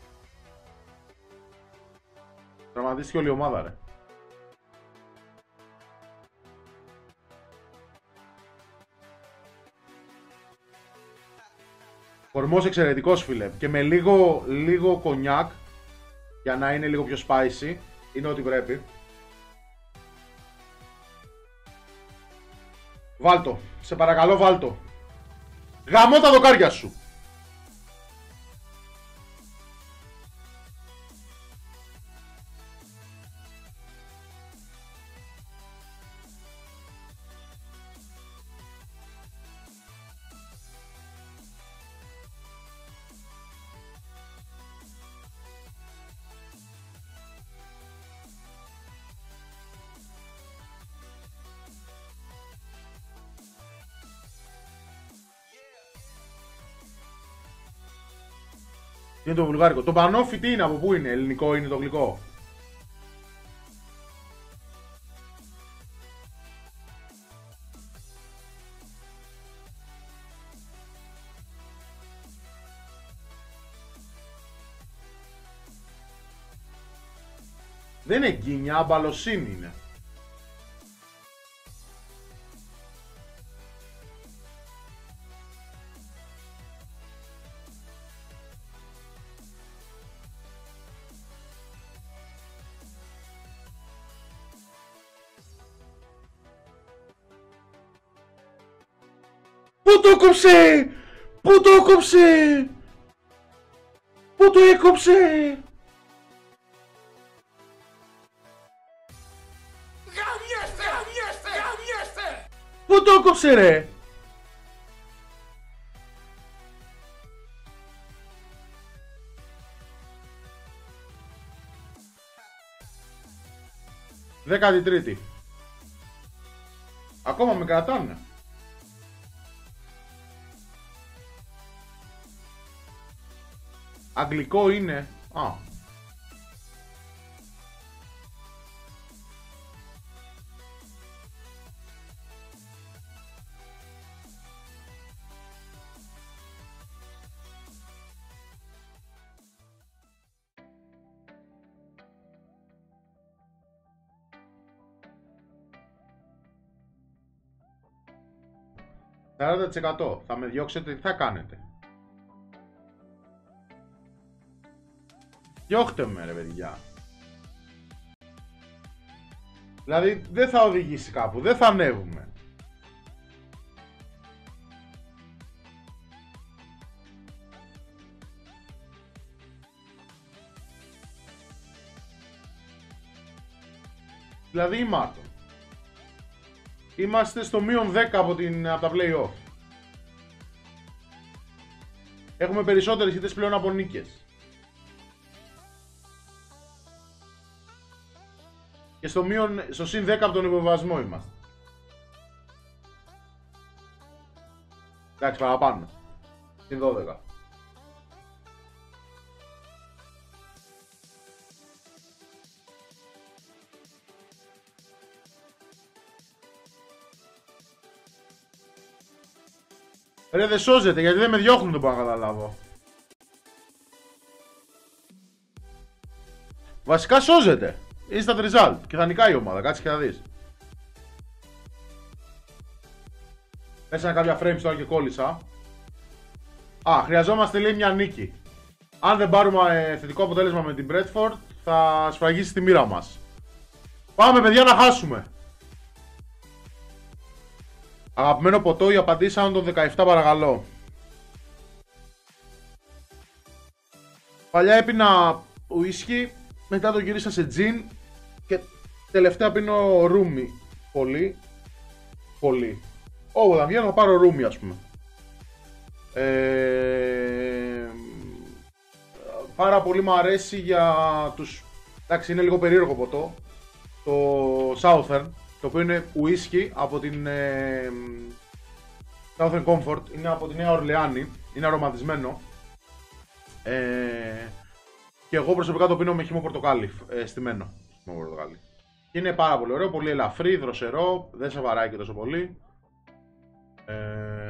Τραυματίστηκε όλη η ομάδα, ρε. Κορμός εξαιρετικός, φίλε. Και με λίγο, λίγο κονιάκ, για να είναι λίγο πιο spicy. Είναι ό,τι πρέπει. Βάλτο. Σε παρακαλώ, βάλτο. Γαμώ τα δοκάρια σου. Τι είναι το βουλγάρικο? Το μπανόφι τι είναι, από πού είναι? Ελληνικό είναι το γλυκό? Δεν είναι γκίνια, αμπαλοσύνη είναι. Πού το έκοψε! Πού το έκοψε! Πού το έκοψε! Γαμιέστε! Γαμιέστε! Γαμιέστε! Πού το έκοψε ρε! Δέκατη τρίτη. Ακόμα με κρατάνε. Αγγλικό είναι. Α. σαράντα τοις εκατό. Θα με διώξετε, τι θα κάνετε? Διώχτε με ρε παιδιά. Δηλαδή δεν θα οδηγήσει κάπου, δεν θα ανέβουμε. Δηλαδή είμαστε. Είμαστε στο μείον δέκα από, την, από τα play-off. Έχουμε περισσότερες ήττες πλέον από νίκες. Και στο, μείον, στο συν δέκα από τον υποβιβασμό είμαστε. Εντάξει, παραπάνω. Συν δώδεκα. Ρε δεν σώζεται, γιατί δεν με διώχνουν, το μπορώ να καταλάβω. Βασικά σώζεται. Instant result και θα νικάει η ομάδα, κάτσε και θα δεις. Πέσανε κάποια frames τώρα και κόλλησα. Α, χρειαζόμαστε λέει μια νίκη. Αν δεν πάρουμε ε, θετικό αποτέλεσμα με την Bradford, θα σφραγίσει τη μοίρα μας. Πάμε παιδιά να χάσουμε. Αγαπημένο ποτό, οι απαντήσαν τον δεκαεπτά παρακαλώ. Παλιά έπινα ουίσκι, μετά το γύρισα σε τζιν και τελευταία πίνω ρούμι. Πολύ. Πολύ. Όπου θα βγαίνω θα πάρω ρούμι ας πούμε. Ε, πάρα πολύ μου αρέσει για τους... Εντάξει είναι λίγο περίεργο ποτό. Το Southern. Το οποίο είναι ουίσκι από την ε, Southern Comfort, είναι από τη Νέα Ορλεάνη, είναι αρωματισμένο ε, και εγώ προσωπικά το πίνω με χυμό πορτοκάλι, ε, στημένο χυμό πορτοκάλι. Και είναι πάρα πολύ ωραίο, πολύ ελαφρύ, δροσερό, δεν σε βαράει και τόσο πολύ. Ε,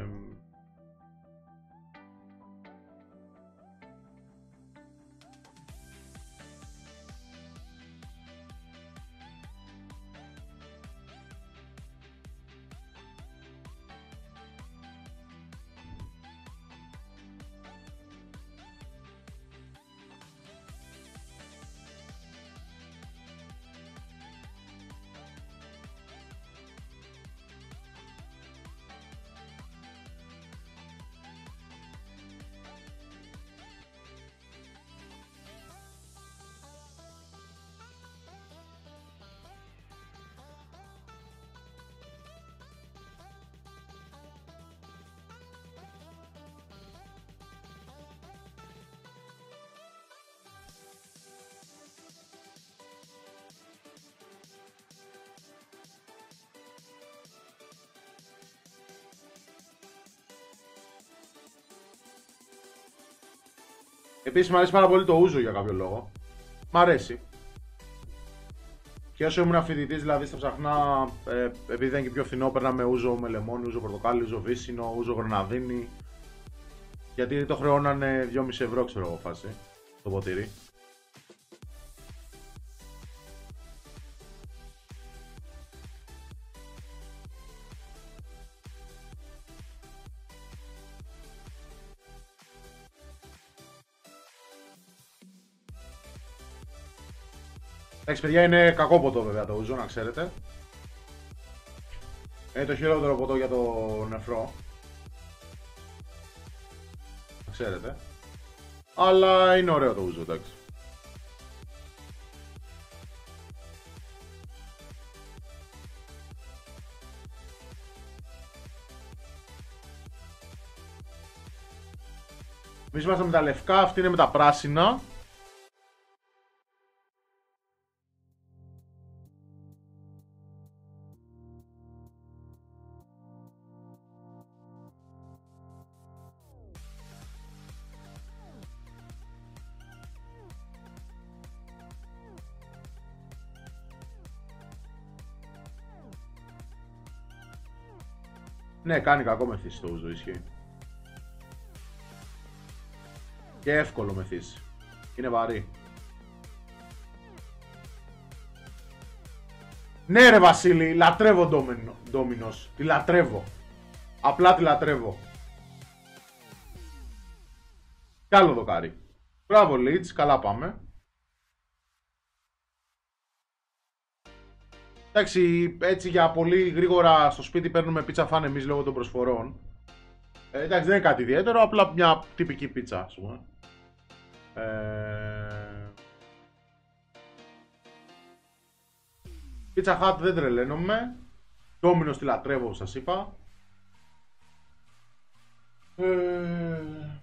Επίσης μου αρέσει πάρα πολύ το ούζο για κάποιο λόγο. Μ' αρέσει. Και όσο ήμουν φοιτητής, δηλαδή στα ψαχνά, ε, επειδή ήταν και πιο φθηνό, παίρναμε ούζο με λεμόνι, ούζο πορτοκάλι, ούζο βύσσινο, ούζο γρεναδίνη. Γιατί το χρεώνανε δυόμισι ευρώ, ξέρω εγώ, φάση, το ποτήρι. Εντάξει παιδιά, είναι κακό ποτό βέβαια το ούζο, να ξέρετε. Είναι το χειρότερο ποτό για το νεφρό. ξέρετε. Αλλά είναι ωραίο το ούζο, εντάξει. Εμείς είμαστε με τα λευκά, αυτή είναι με τα πράσινα. Ναι, κάνει κακό μεθύσι το ούζο, ισχύει. Και εύκολο μεθύσι. Είναι βαρύ. Ναι ρε Βασίλη, λατρεύω Ντόμινος. Τη λατρεύω. Απλά τη λατρεύω. Καλό δοκάρι. Μπράβο Λίτς, καλά πάμε. Εντάξει, έτσι για πολύ γρήγορα στο σπίτι παίρνουμε πίτσα φαν εμείς λόγω των προσφορών. Ε, εντάξει, δεν είναι κάτι ιδιαίτερο, απλά μια τυπική πίτσα, ας πούμε. Ε... Pizza Hut δεν τρελαίνομαι. Domino's τη λατρεύω, σας είπα. Ε...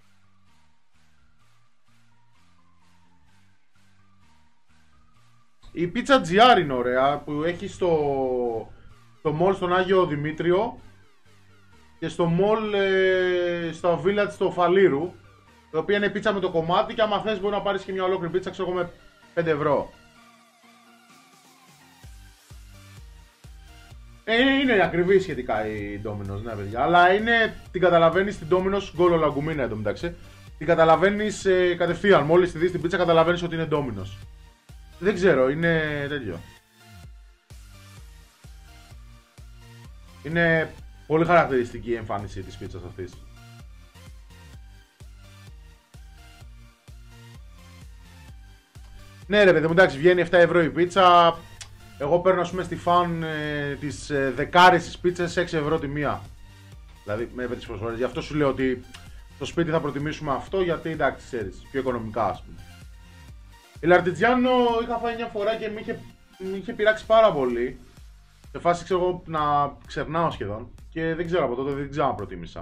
Η πίτσα τζι αρ είναι ωραία, που έχει στο, στο mall στον Άγιο Δημήτριο και στο mall ε, στο village στο Φαλήρου, η οποία είναι πίτσα με το κομμάτι και άμα θες μπορεί να πάρεις και μια ολόκληρη πίτσα, ξέρω εγώ, με πέντε ευρώ. Ε, είναι ακριβή σχετικά η Domino's, ναι παιδιά, αλλά είναι, την καταλαβαίνεις την Domino's γκόλο λαγκουμίνα εντωμεταξύ. Την καταλαβαίνεις ε, κατευθείαν, μόλις τη δεις την πίτσα καταλαβαίνεις ότι είναι Domino's. Δεν ξέρω, είναι τέτοιο. Είναι πολύ χαρακτηριστική η εμφάνιση της πίτσας αυτής. Ναι ρε παιδί μου, εντάξει, βγαίνει επτά ευρώ η πίτσα. Εγώ παίρνω, ας πούμε, στη φαν ε, τις ε, δεκάρες τις πίτσες έξι ευρώ τη μία. Δηλαδή με τις προσφορές. Γι' αυτό σου λέω ότι στο σπίτι θα προτιμήσουμε αυτό, γιατί εντάξει, ξέρεις, πιο οικονομικά, ας πούμε. Η Λαρτιτζιάνο είχα φάει μια φορά και με είχε, με είχε πειράξει πάρα πολύ. Σε φάση, ξέρω εγώ, να ξερνάω σχεδόν. Και δεν ξέρω από τότε, δεν ξέρω αν προτίμησα.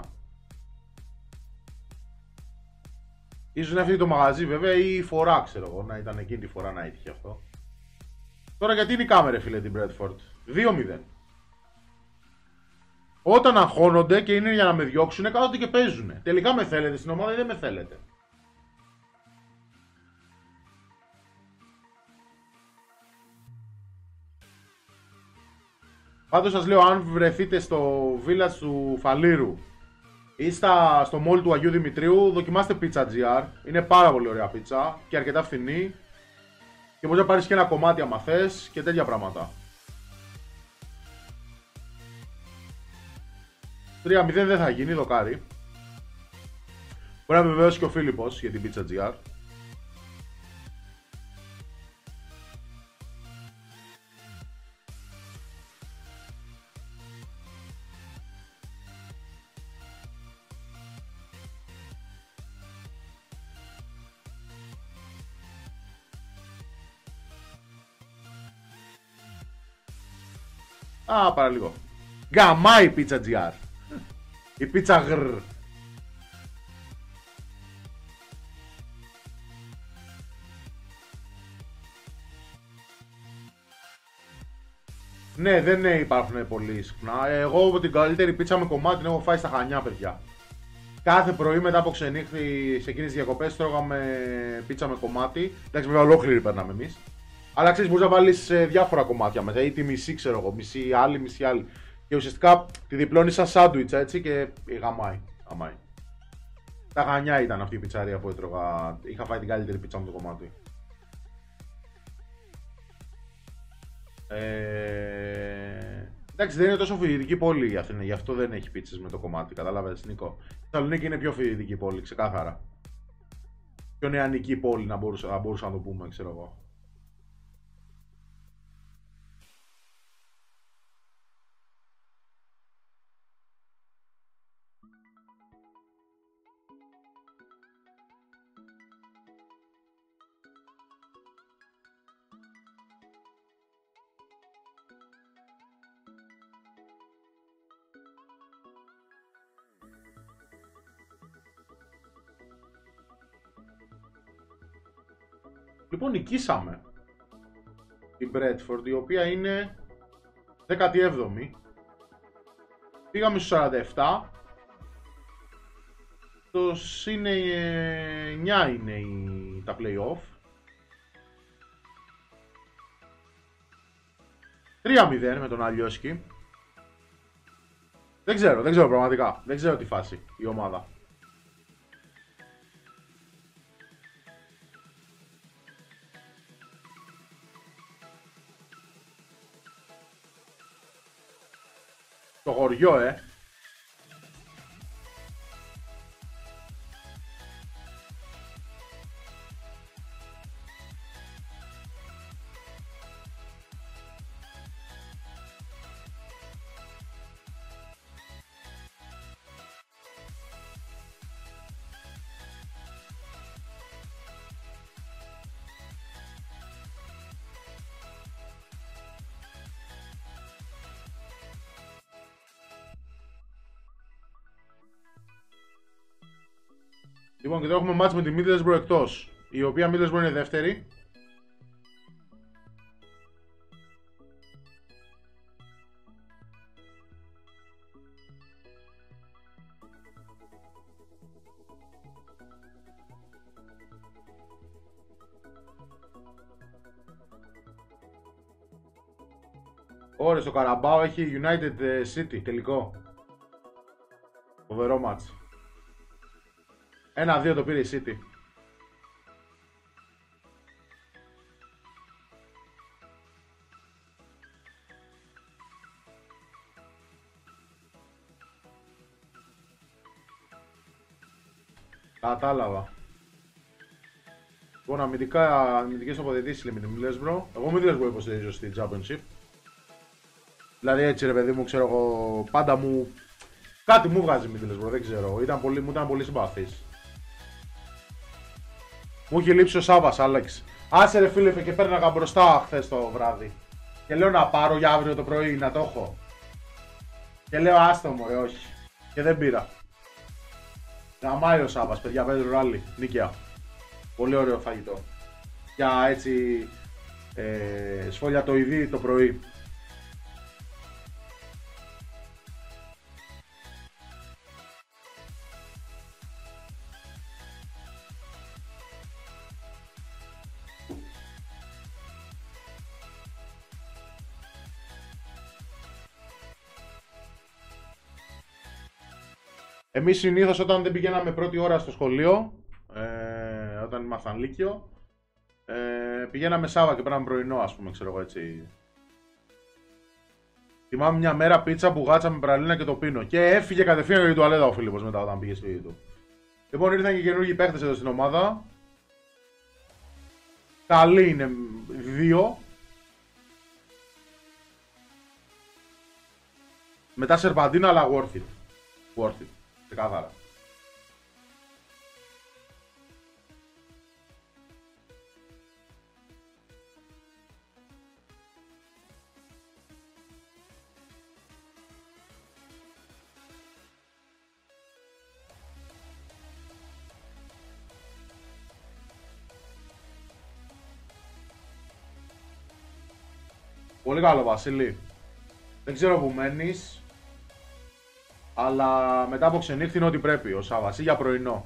Ίσως είναι αυτή το μαγαζί βέβαια ή η φορά, ξέρω εγώ, να ήταν εκείνη τη φορά να έτυχε αυτό. Τώρα γιατί είναι η κάμερα, φίλε, την Bradford. δύο μηδέν. Όταν αγχώνονται και είναι για να με διώξουν, κάθονται και παίζουν. Τελικά με θέλετε στην ομάδα ή δεν με θέλετε. Πάντως σας λέω, αν βρεθείτε στο village του Φαλήρου ή στα, στο mall του Αγίου Δημητρίου, δοκιμάστε πίτσα τζι αρ. Είναι πάρα πολύ ωραία πίτσα και αρκετά φθηνή. Και μπορείς να πάρεις και ένα κομμάτι άμα θες και τέτοια πράγματα. τρία μηδέν δεν θα γίνει, δοκάρι. Μπορεί να με βεβαιώσει και ο Φίλιππος για την πίτσα τζι αρ. Α, παραλίγο. Γκαμά η πίτσα τζι αρ. Η πίτσα γρ. Ναι, δεν υπάρχουν πολύ συχνά. Εγώ την καλύτερη πίτσα με κομμάτι την έχω φάει στα Χανιά, παιδιά. Κάθε πρωί μετά από ξενύχτη σε εκείνες τις διακοπές τρώγαμε πίτσα με κομμάτι. Εντάξει, βέβαια ολόκληρη παίρναμε εμείς. Αλλά ξέρεις, μπορείς να βάλεις διάφορα κομμάτια μέσα, ή τη μισή, ξέρω εγώ, μισή άλλη, μισή άλλη. Και ουσιαστικά τη διπλώνεις σαν σάντουιτς, έτσι, και γαμάει. γαμάει. Τα Χανιά ήταν αυτή η πιτσαρία που έτρωγα. Είχα φάει την καλύτερη πίτσα με το κομμάτι. Ε... Εντάξει, δεν είναι τόσο φοιτητική πόλη η Αθήνα, γι' αυτό δεν έχει πίτσες με το κομμάτι. Κατάλαβες, Νίκο. Η Θεσσαλονίκη είναι πιο φοιτητική πόλη, ξεκάθαρα. Πιο νεανική πόλη, να μπορούσα, να μπορούσα να το πούμε, ξέρω εγώ. Λοιπόν, νικήσαμε την Bradford, η οποία είναι δέκατη έβδομη. Πήγαμε στους σαράντα επτά. Το συν εννιά είναι η, τα play-off. τρία μηδέν με τον Αλιόσκι. Δεν ξέρω, δεν ξέρω πραγματικά. Δεν ξέρω τι φάση η ομάδα. Το χωριό, ε. Λοιπόν, και εδώ έχουμε μάτς με τη Middlesbrough εκτός, η οποία Middlesbrough είναι δεύτερη. Ωραία, στο Καραμπάο έχει United City τελικό. Φοβερό μάτς. ένα δύο το πήρε η City. Κατάλαβα. Λοιπόν, αμυντικά, αμυντικές τοποθετήσεις λέμε την Middlesbrough. Εγώ Middlesbrough υποστηρίζω στη Championship. Δηλαδή έτσι ρε παιδί μου, ξέρω εγώ, πάντα μου... Κάτι μου βγάζει Middlesbrough, δεν ξέρω. Ήταν πολύ, μου ήταν πολύ συμπαθής. Μου είχε λείψει ο Σάββας, Άλεξ. Άσε ρε φίλε, και πέρναγα μπροστά χθες το βράδυ. Και λέω να πάρω για αύριο το πρωί, να το έχω. Και λέω άστο μου, ρε, όχι. Και δεν πήρα. Γαμάει ο Σάββας, παιδιά, πέντε ράλι, νίκαια. Πολύ ωραίο φαγητό. Για έτσι ε, σφολιατοειδή το πρωί. Εμείς συνήθως όταν δεν πηγαίναμε πρώτη ώρα στο σχολείο, ε, όταν ήμασταν λύκειο, ε, πηγαίναμε Σάββα και πέραμε πρωινό, ας πούμε, ξέρω εγώ έτσι. Θυμάμαι μια μέρα πίτσα, μπουγάτσα με πραλίνα και το πίνω. Και έφυγε κατευθείαν για την τουαλέτα ο Φίλιππος μετά όταν πήγε σπίτι του. Λοιπόν, ήρθαν και καινούργιοι παίχτες εδώ στην ομάδα. Καλοί είναι δύο. Μετά Σερπαντίνα, αλλά worth it. Worth it. Ξεκάθαρα. Πολύ καλό, Βασίλη. Δεν ξέρω που μένεις. Αλλά μετά από ξενύχτη είναι ό,τι πρέπει ο Σάββας ή για πρωινό.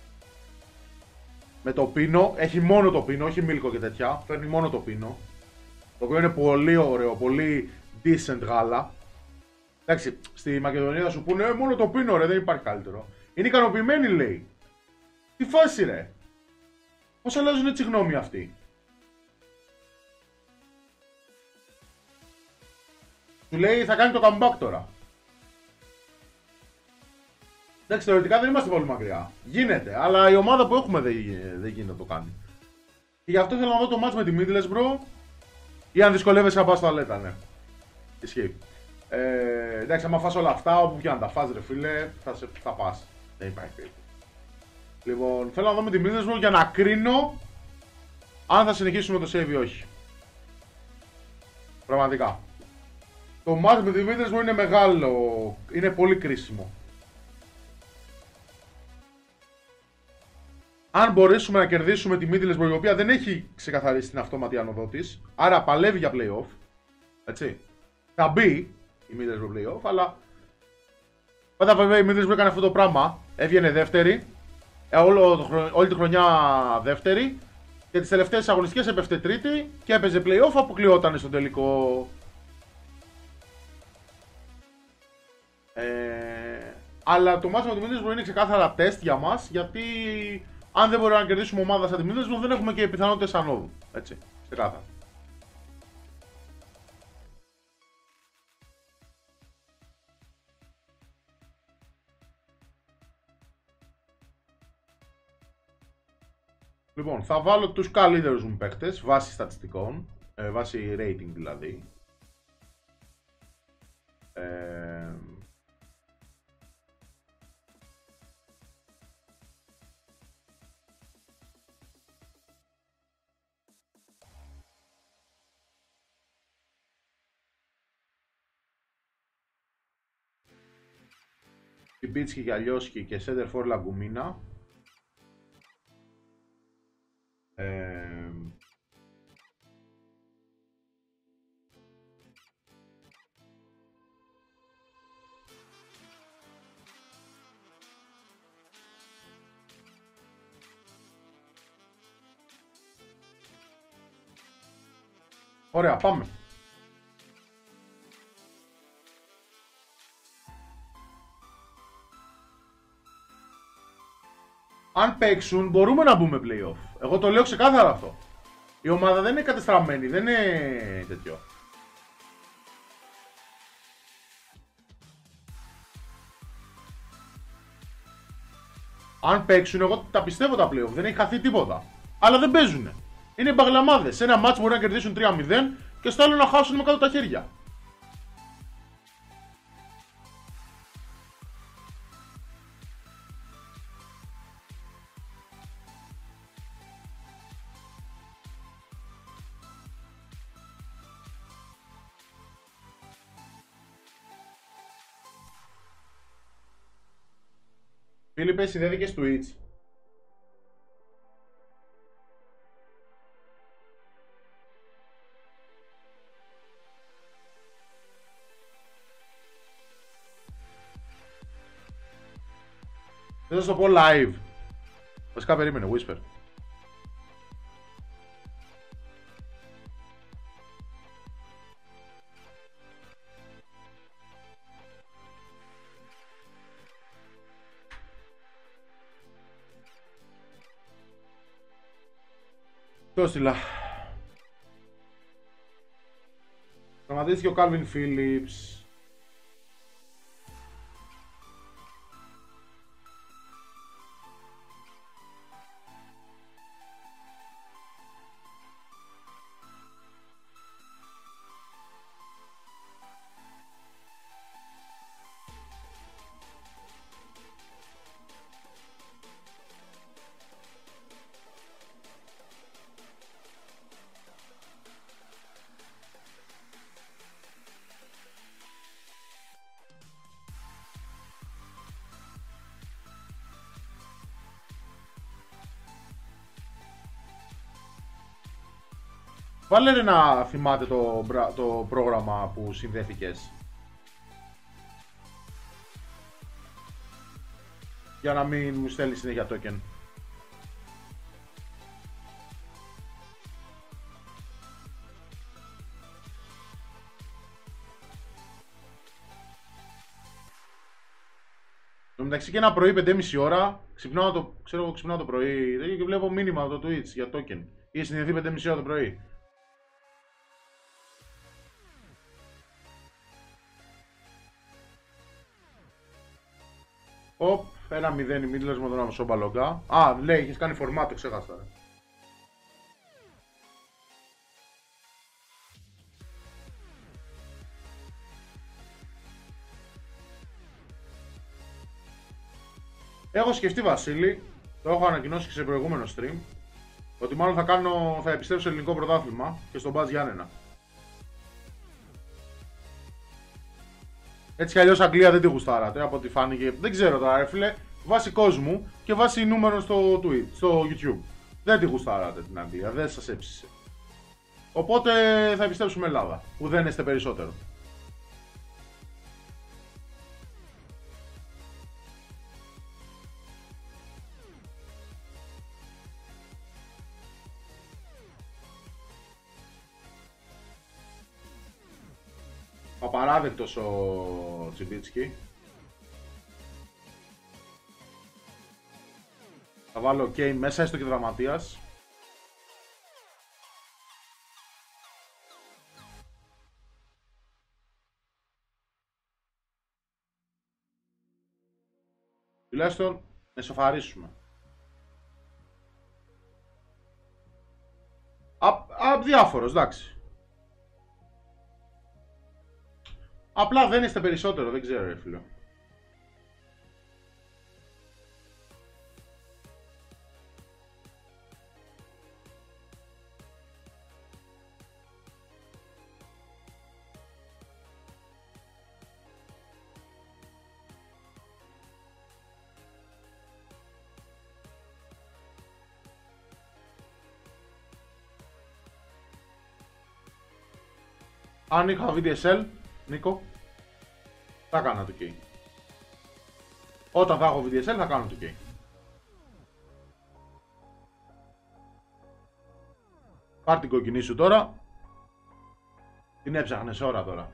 Με το πίνο, έχει μόνο το πίνο, όχι μίλκο και τέτοια. Παίρνει μόνο το πίνο. Το οποίο είναι πολύ ωραίο, πολύ decent γάλα. Εντάξει, στη Μακεδονία θα σου πούνε ε, μόνο το πίνο ρε, δεν υπάρχει καλύτερο. Είναι ικανοποιημένοι λέει. Τι φάση ρε. Πώς αλλάζουν έτσι γνώμη αυτοί. Του λέει θα κάνει το comeback τώρα. Εντάξει, θεωρητικά δεν είμαστε πολύ μακριά. Γίνεται, αλλά η ομάδα που έχουμε δεν, δεν γίνεται να το κάνει. Και γι' αυτό θέλω να δω το match με τη Middlesbrough. Ή αν δυσκολεύεσαι να πας στο αλέτα, ναι. Ισχύει. Ε, εντάξει, άμα φας όλα αυτά, όπου και αν τα φας ρε φίλε, θα, σε, θα πας. Δεν υπάρχει περίπτωση. Λοιπόν, θέλω να δω με τη Middlesbrough για να κρίνω αν θα συνεχίσουμε το save ή όχι. Πραγματικά. Το match με τη Middlesbrough είναι μεγάλο, είναι πολύ κρίσιμο. αν μπορέσουμε να κερδίσουμε τη Middlesbrough, η οποία δεν έχει ξεκαθαρίσει την αυτόματη άνοδό της, άρα παλεύει για play-off, έτσι, θα μπει η Middlesbrough play-off, αλλά πάντα βέβαια η Middlesbrough έκανε αυτό το πράγμα, έβγαινε δεύτερη, όλο το χρονιά, όλη τη χρονιά δεύτερη, και τις τελευταίες αγωνιστικές έπεφτε τρίτη και έπαιζε play-off, αποκλειόταν στο τελικό. Ε, αλλά το μάτς με τη Middlesbrough είναι ξεκάθαρα τεστ για μας, γιατί αν δεν μπορούμε να κερδίσουμε ομάδα σαν τη Middlesbrough, δεν έχουμε και πιθανότητες ανόδου. Έτσι, ξεκάθαρα. Λοιπόν, θα βάλω τους καλύτερους μου παίκτες βάσει στατιστικών, ε, βάσει rating δηλαδή. Ε, Μπίτσκι, Γιαλιόσκι και Σέντερφορ Λαγκουμίνα. Ε... Ωραία, πάμε. Αν παίξουν, μπορούμε να μπούμε play-off. Εγώ το λέω ξεκάθαρα αυτό. Η ομάδα δεν είναι κατεστραμμένη, δεν είναι τέτοιο. Αν παίξουν, εγώ τα πιστεύω τα play-off, δεν έχει χαθεί τίποτα. Αλλά δεν παίζουνε. Είναι μπαγλαμάδες. Σε ένα μάτς μπορεί να κερδίσουν τρία μηδέν και στο άλλο να χάσουν με κάτω τα χέρια. Φίλιππε, συνδέθηκες Twitch. Δεν θα σου το πω live. Βασικά περίμενε, whisper. Το στείλα. Σταματήθηκε ο Calvin Phillips. Βάλε ρε να θυμάται το, το πρόγραμμα που συνδέθηκες. Για να μην μου στέλνει συνέχεια token. Στο μεταξύ και ένα πρωί πέντε και μισή ώρα ξυπνάω το, ξέρω, ξυπνάω το πρωί και βλέπω μήνυμα το Twitch για token. Είχε συνδεθεί πέντε και μισή ώρα το πρωί. Οπ, ένα μηδέν η Middlesbrough με τον Αμσόμπα Λογκά. Α, λέει, έχεις κάνει φορμάτ, το ξέχασα. Έχω σκεφτεί, Βασίλη, το έχω ανακοινώσει και σε προηγούμενο stream, ότι μάλλον θα, κάνω, θα επιστρέψω σε ελληνικό πρωτάθλημα και στον Μπατζ Γιάννενα. Έτσι κι αλλιώς Αγγλία δεν τη γουστάρατε από ό,τι φάνηκε. Δεν ξέρω τώρα, ρε φίλε. βάσει κόσμου και βάσει νούμερων στο, Twitch, στο YouTube. Δεν τη γουστάρατε την Αγγλία, δεν σας έψησε. Οπότε θα επιστρέψουμε Ελλάδα, που δεν είστε περισσότερο. Απαράδεκτος ο Τσιμπίτσκι. Θα βάλω OK μέσα, έστω και δραματίας. Τουλάχιστον να σοφαρίσουμε. Αδιάφορος, εντάξει. Απλά δεν είστε περισσότερο, δεν ξέρω ρε φίλο. Αν είχα βι ντι ες ελ, Νίκο, θα κάνω το OK. Όταν θα έχω βι ντι ες ελ θα κάνω το OK. Πάρ' την κοκκινή σου τώρα. Την έψαχνες ώρα τώρα.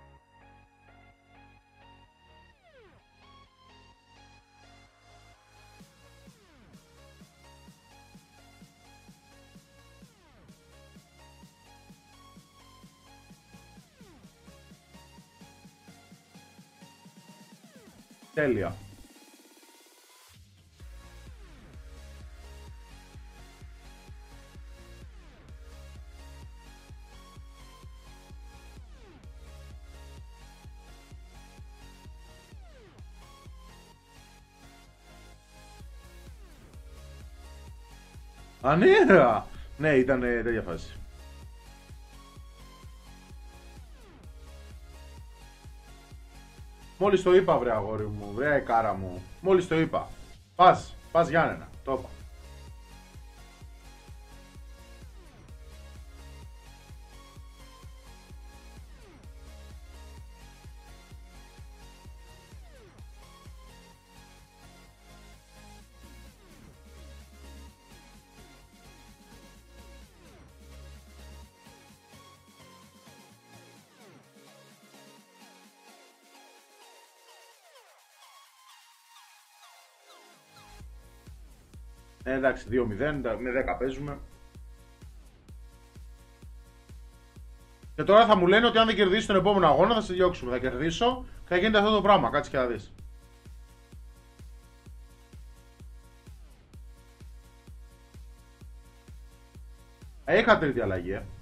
Τέλεια. Ανήρα! Ναι, ήταν τέτοια φάση. Μόλις το είπα βρε αγόρι μου, βρε κάρα μου. Μόλις το είπα. Πας, πας Γιάννενα, το είπα. Ε, εντάξει, δύο μηδέν, με δέκα παίζουμε. Και τώρα θα μου λένε ότι αν δεν κερδίσει τον επόμενο αγώνα θα σε διώξουμε. Θα κερδίσω και θα γίνεται αυτό το πράγμα. Κάτσε και θα δεις. Ε, είχα τρίτη αλλαγή, ε.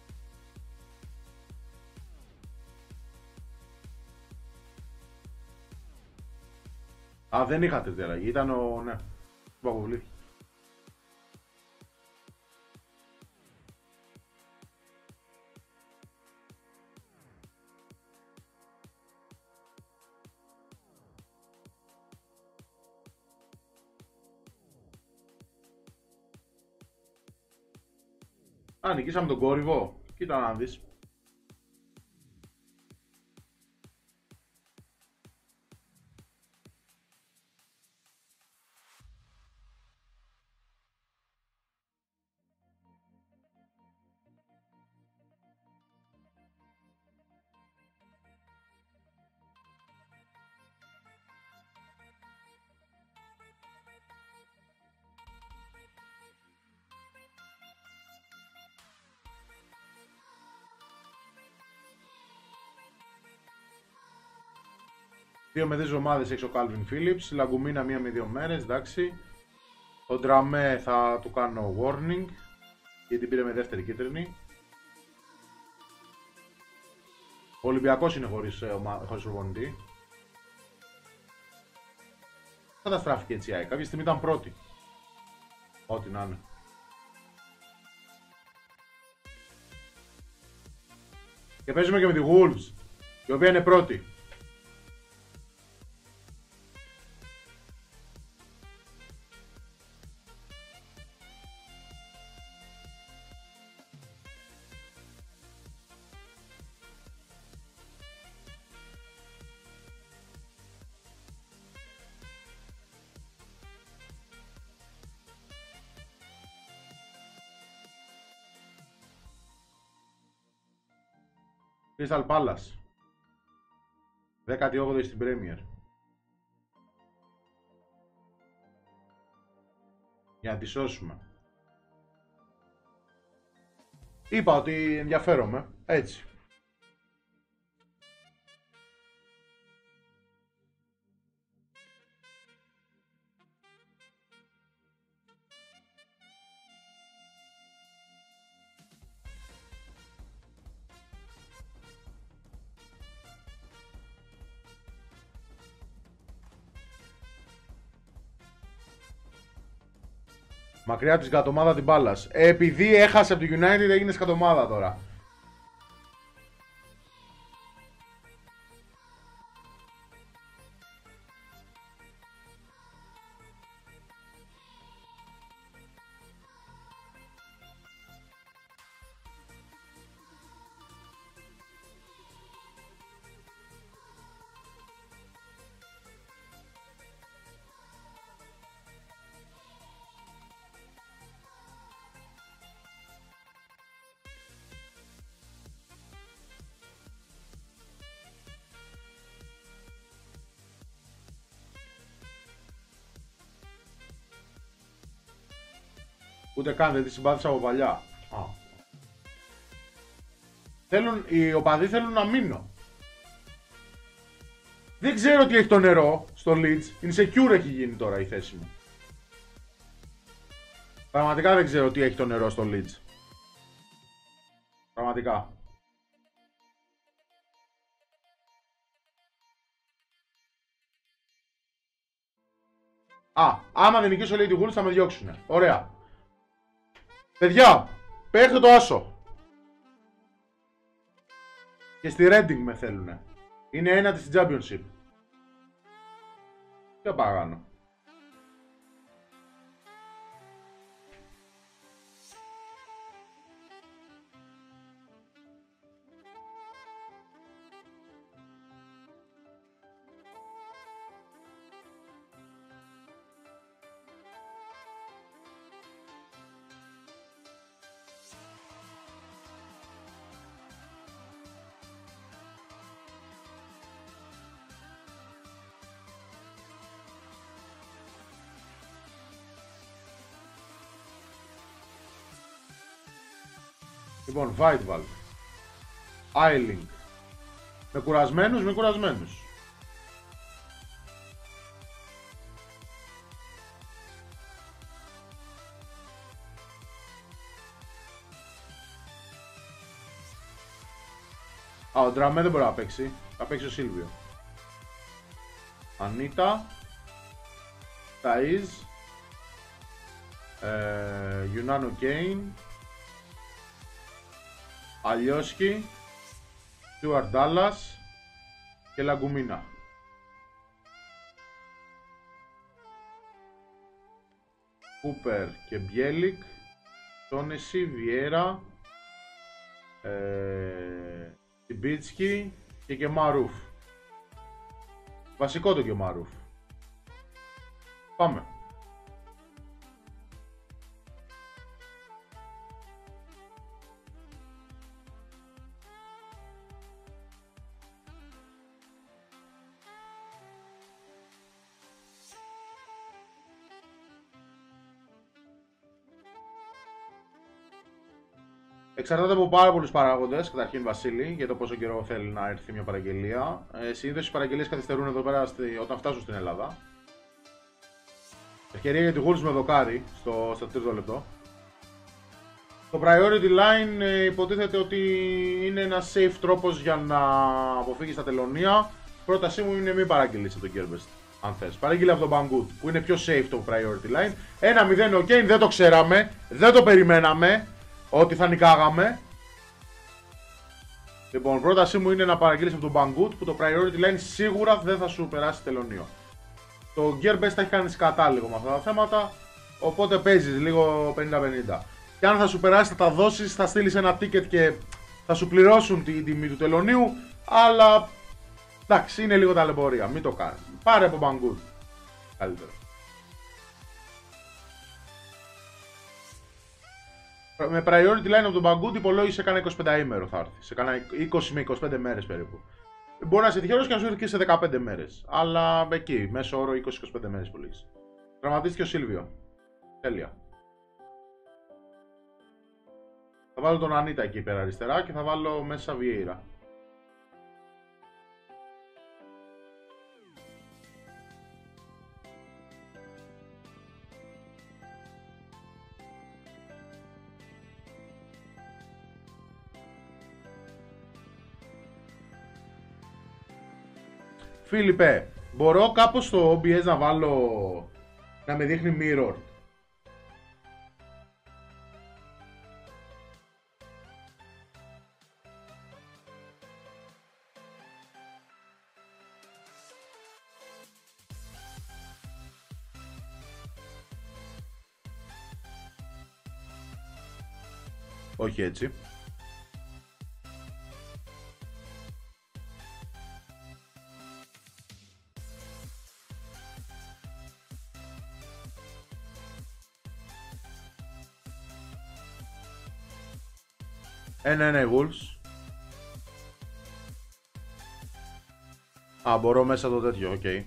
Α, δεν είχα τρίτη αλλαγή. Ήταν ο... ναι. Που αποβλήθηκε. Α, νικήσαμε τον κόρυβο. Κοίτα να δεις. Δύο με δύο ομάδες έξω ο Calvin Phillips, Λαγκουμίνα μία με δύο μέρες, εντάξει. Ο Ντραμέ θα του κάνω warning, γιατί πήρε με δεύτερη κίτρινη. Ο Ολυμπιακός είναι χωρίς, χωρίς προπονητή. Καταστράφηκε έτσι η ΑΕΚ, κάποια στιγμή ήταν πρώτη. Ό,τι να είναι. Και παίζουμε και με τη Wolves, η οποία είναι πρώτη. Crystal Palace. δέκατη όγδοη στην Premier. Για να τη σώσουμε. Είπα ότι ενδιαφέρομαι. Έτσι. Μακριά από τη σκατομάδα την μπάλας. Ε, επειδή έχασε από το United έγινε σκατομάδα τώρα. Ούτε καν δεν τη συμπάθησα από παλιά. Α. Θέλουν, οι οπαδοί θέλουν να μείνω. Δεν ξέρω τι έχει το νερό στο Leeds. Insecure έχει γίνει τώρα η θέση μου. Πραγματικά δεν ξέρω τι έχει το νερό στο Leeds. Πραγματικά. Α, άμα δεν νικήσω λέει τη Wolves θα με διώξουνε. Ωραία. Παιδιά, παίρνετε το άσο. Και στη Reading με θέλουνε. Είναι ένατη στην Championship. Τι παγάνω. Λοιπόν, Whiteval, Eiling. Με κουρασμένους, με κουρασμένους. Α, ο Ντραμέ δεν μπορεί να παίξει. Θα παίξει ο Σίλβιο. Ανίτα. Ταΐζ. Ε, Γιουνάνο Κέιν. Αλιόσκι, Στιούαρτ Ντάλλας και Λαγκουμίνα. Κούπερ και Μπιέλικ, Τόνεση, Βιέρα, ε, Τιμπίτσκι και και Μαρούφ. Βασικό το και Μαρούφ. Πάμε. Εξαρτάται από πάρα πολλούς παράγοντες, καταρχήν Βασίλη, για το πόσο καιρό θέλει να έρθει μια παραγγελία. Ε, συνήθως οι παραγγελίες καθυστερούν εδώ πέρα στη, όταν φτάσουν στην Ελλάδα. Ευκαιρία για τη Wolves με δοκάρι στο, στο τρίτο λεπτό. Το priority line ε, υποτίθεται ότι είναι ένα safe τρόπος για να αποφύγει τα τελωνία. Πρότασή μου είναι μην παραγγελίσει από τον Gearbest, αν θες. Παράγγειλε από τον Banggood, που είναι πιο safe το priority line. ένα μηδέν ok, δεν το ξέραμε, δεν το περιμέναμε ότι θα νικάγαμε. Λοιπόν, πρότασή μου είναι να παραγγείλεις από τον Banggood, που το priority line σίγουρα δεν θα σου περάσει τελωνίο. Το Gearbest θα έχει κάνει σκατά λίγο με αυτά τα θέματα, οπότε παίζεις λίγο πενήντα πενήντα. Και αν θα σου περάσει θα τα δώσεις, θα στείλεις ένα ticket και θα σου πληρώσουν την τιμή του τελωνίου, αλλά εντάξει, είναι λίγο ταλαιπωρία, μην το κάνεις. Πάρε από Banggood, καλύτερο. Με priority line από τον Μπαγκούτ υπολόγισε σε κάνα εικοσιπενταήμερο θα έρθει. Σε κάνα είκοσι με είκοσι πέντε μέρες περίπου. Μπορεί να είσαι τυχερός και να σου έρθει και σε δεκαπέντε μέρες. Αλλά εκεί, μέσω όρο είκοσι με είκοσι πέντε μέρες υπολόγισε. Τραυματίστηκε ο Σίλβιο. Τέλεια. Θα βάλω τον Ανίτα εκεί πέρα αριστερά και θα βάλω μέσα Βιέιρα. Φίλιππε, μπορώ κάπως στο ο μπι ες να βάλω να με δείχνει mirror. Όχι έτσι. Ε, ναι, ναι, Wolves. Α, μπορώ μέσα το τέτοιο, οκ. Okay.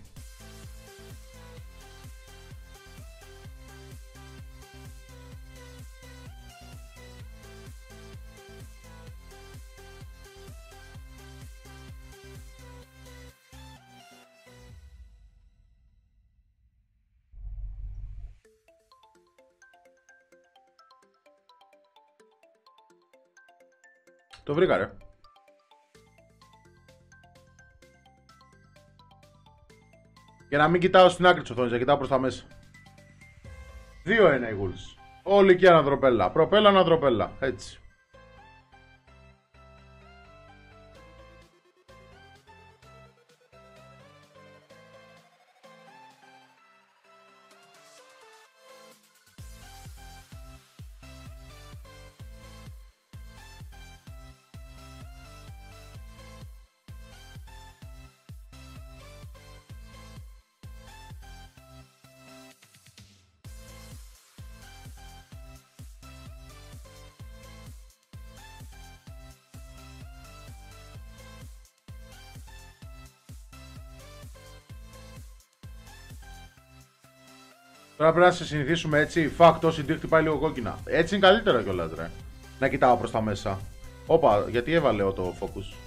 Το βρήκα ρε. Για να μην κοιτάω στην άκρη της οθόνης, να κοιτάω προς τα μέσα. δύο ένα οι Wolves. Όλοι και αναδροπέλα. Προπέλα, αναδροπέλα. Έτσι. Τώρα πρέπει να σε συνηθίσουμε έτσι. Φακ, τόση ντύ χτυπάει λίγο κόκκινα. Έτσι είναι καλύτερο κιόλας ρε. Να κοιτάω προς τα μέσα. Όπα, γιατί έβαλε το focus.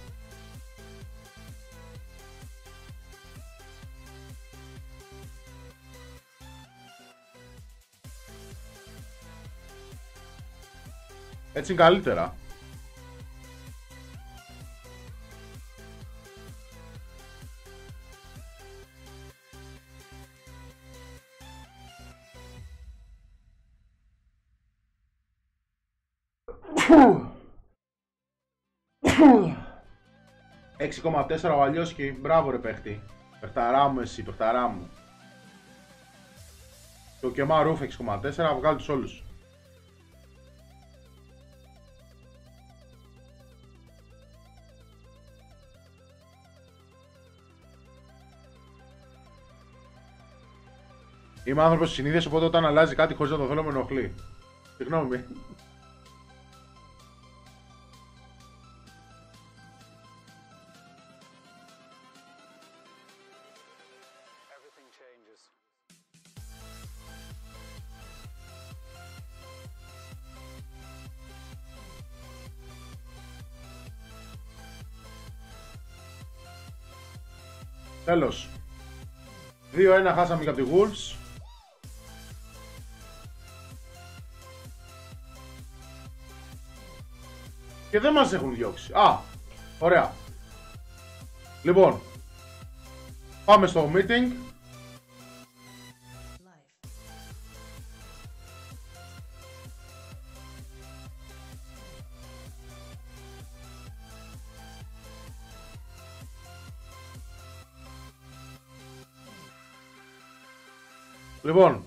Έτσι είναι καλύτερα. έξι κόμμα τέσσερα ο Αλιόσκι, μπράβο ρε παίχτη. Παιχταρά μου εσύ, παιχταρά μου. Το Κεμά Ρούφ έξι κόμμα τέσσερα, βγάλει τους όλους. Είμαι άνθρωπος της συνήθειας, οπότε όταν αλλάζει κάτι χωρίς να το θέλω με ενοχλεί. Συγγνώμη. Τέλος. δύο ένα χάσαμε και από τη Wolves. Και δεν μας έχουν διώξει. Α, ωραία. Λοιπόν, πάμε στο meeting. Λοιπόν,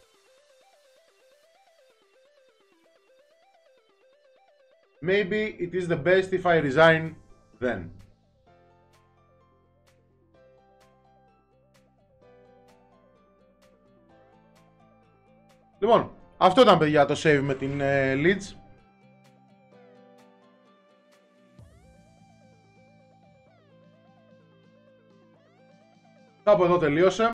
maybe it is the best if I resign then. Λοιπόν, αυτό ήταν παιδιά το save με την uh, Leeds. Κάπου εδώ τελείωσε.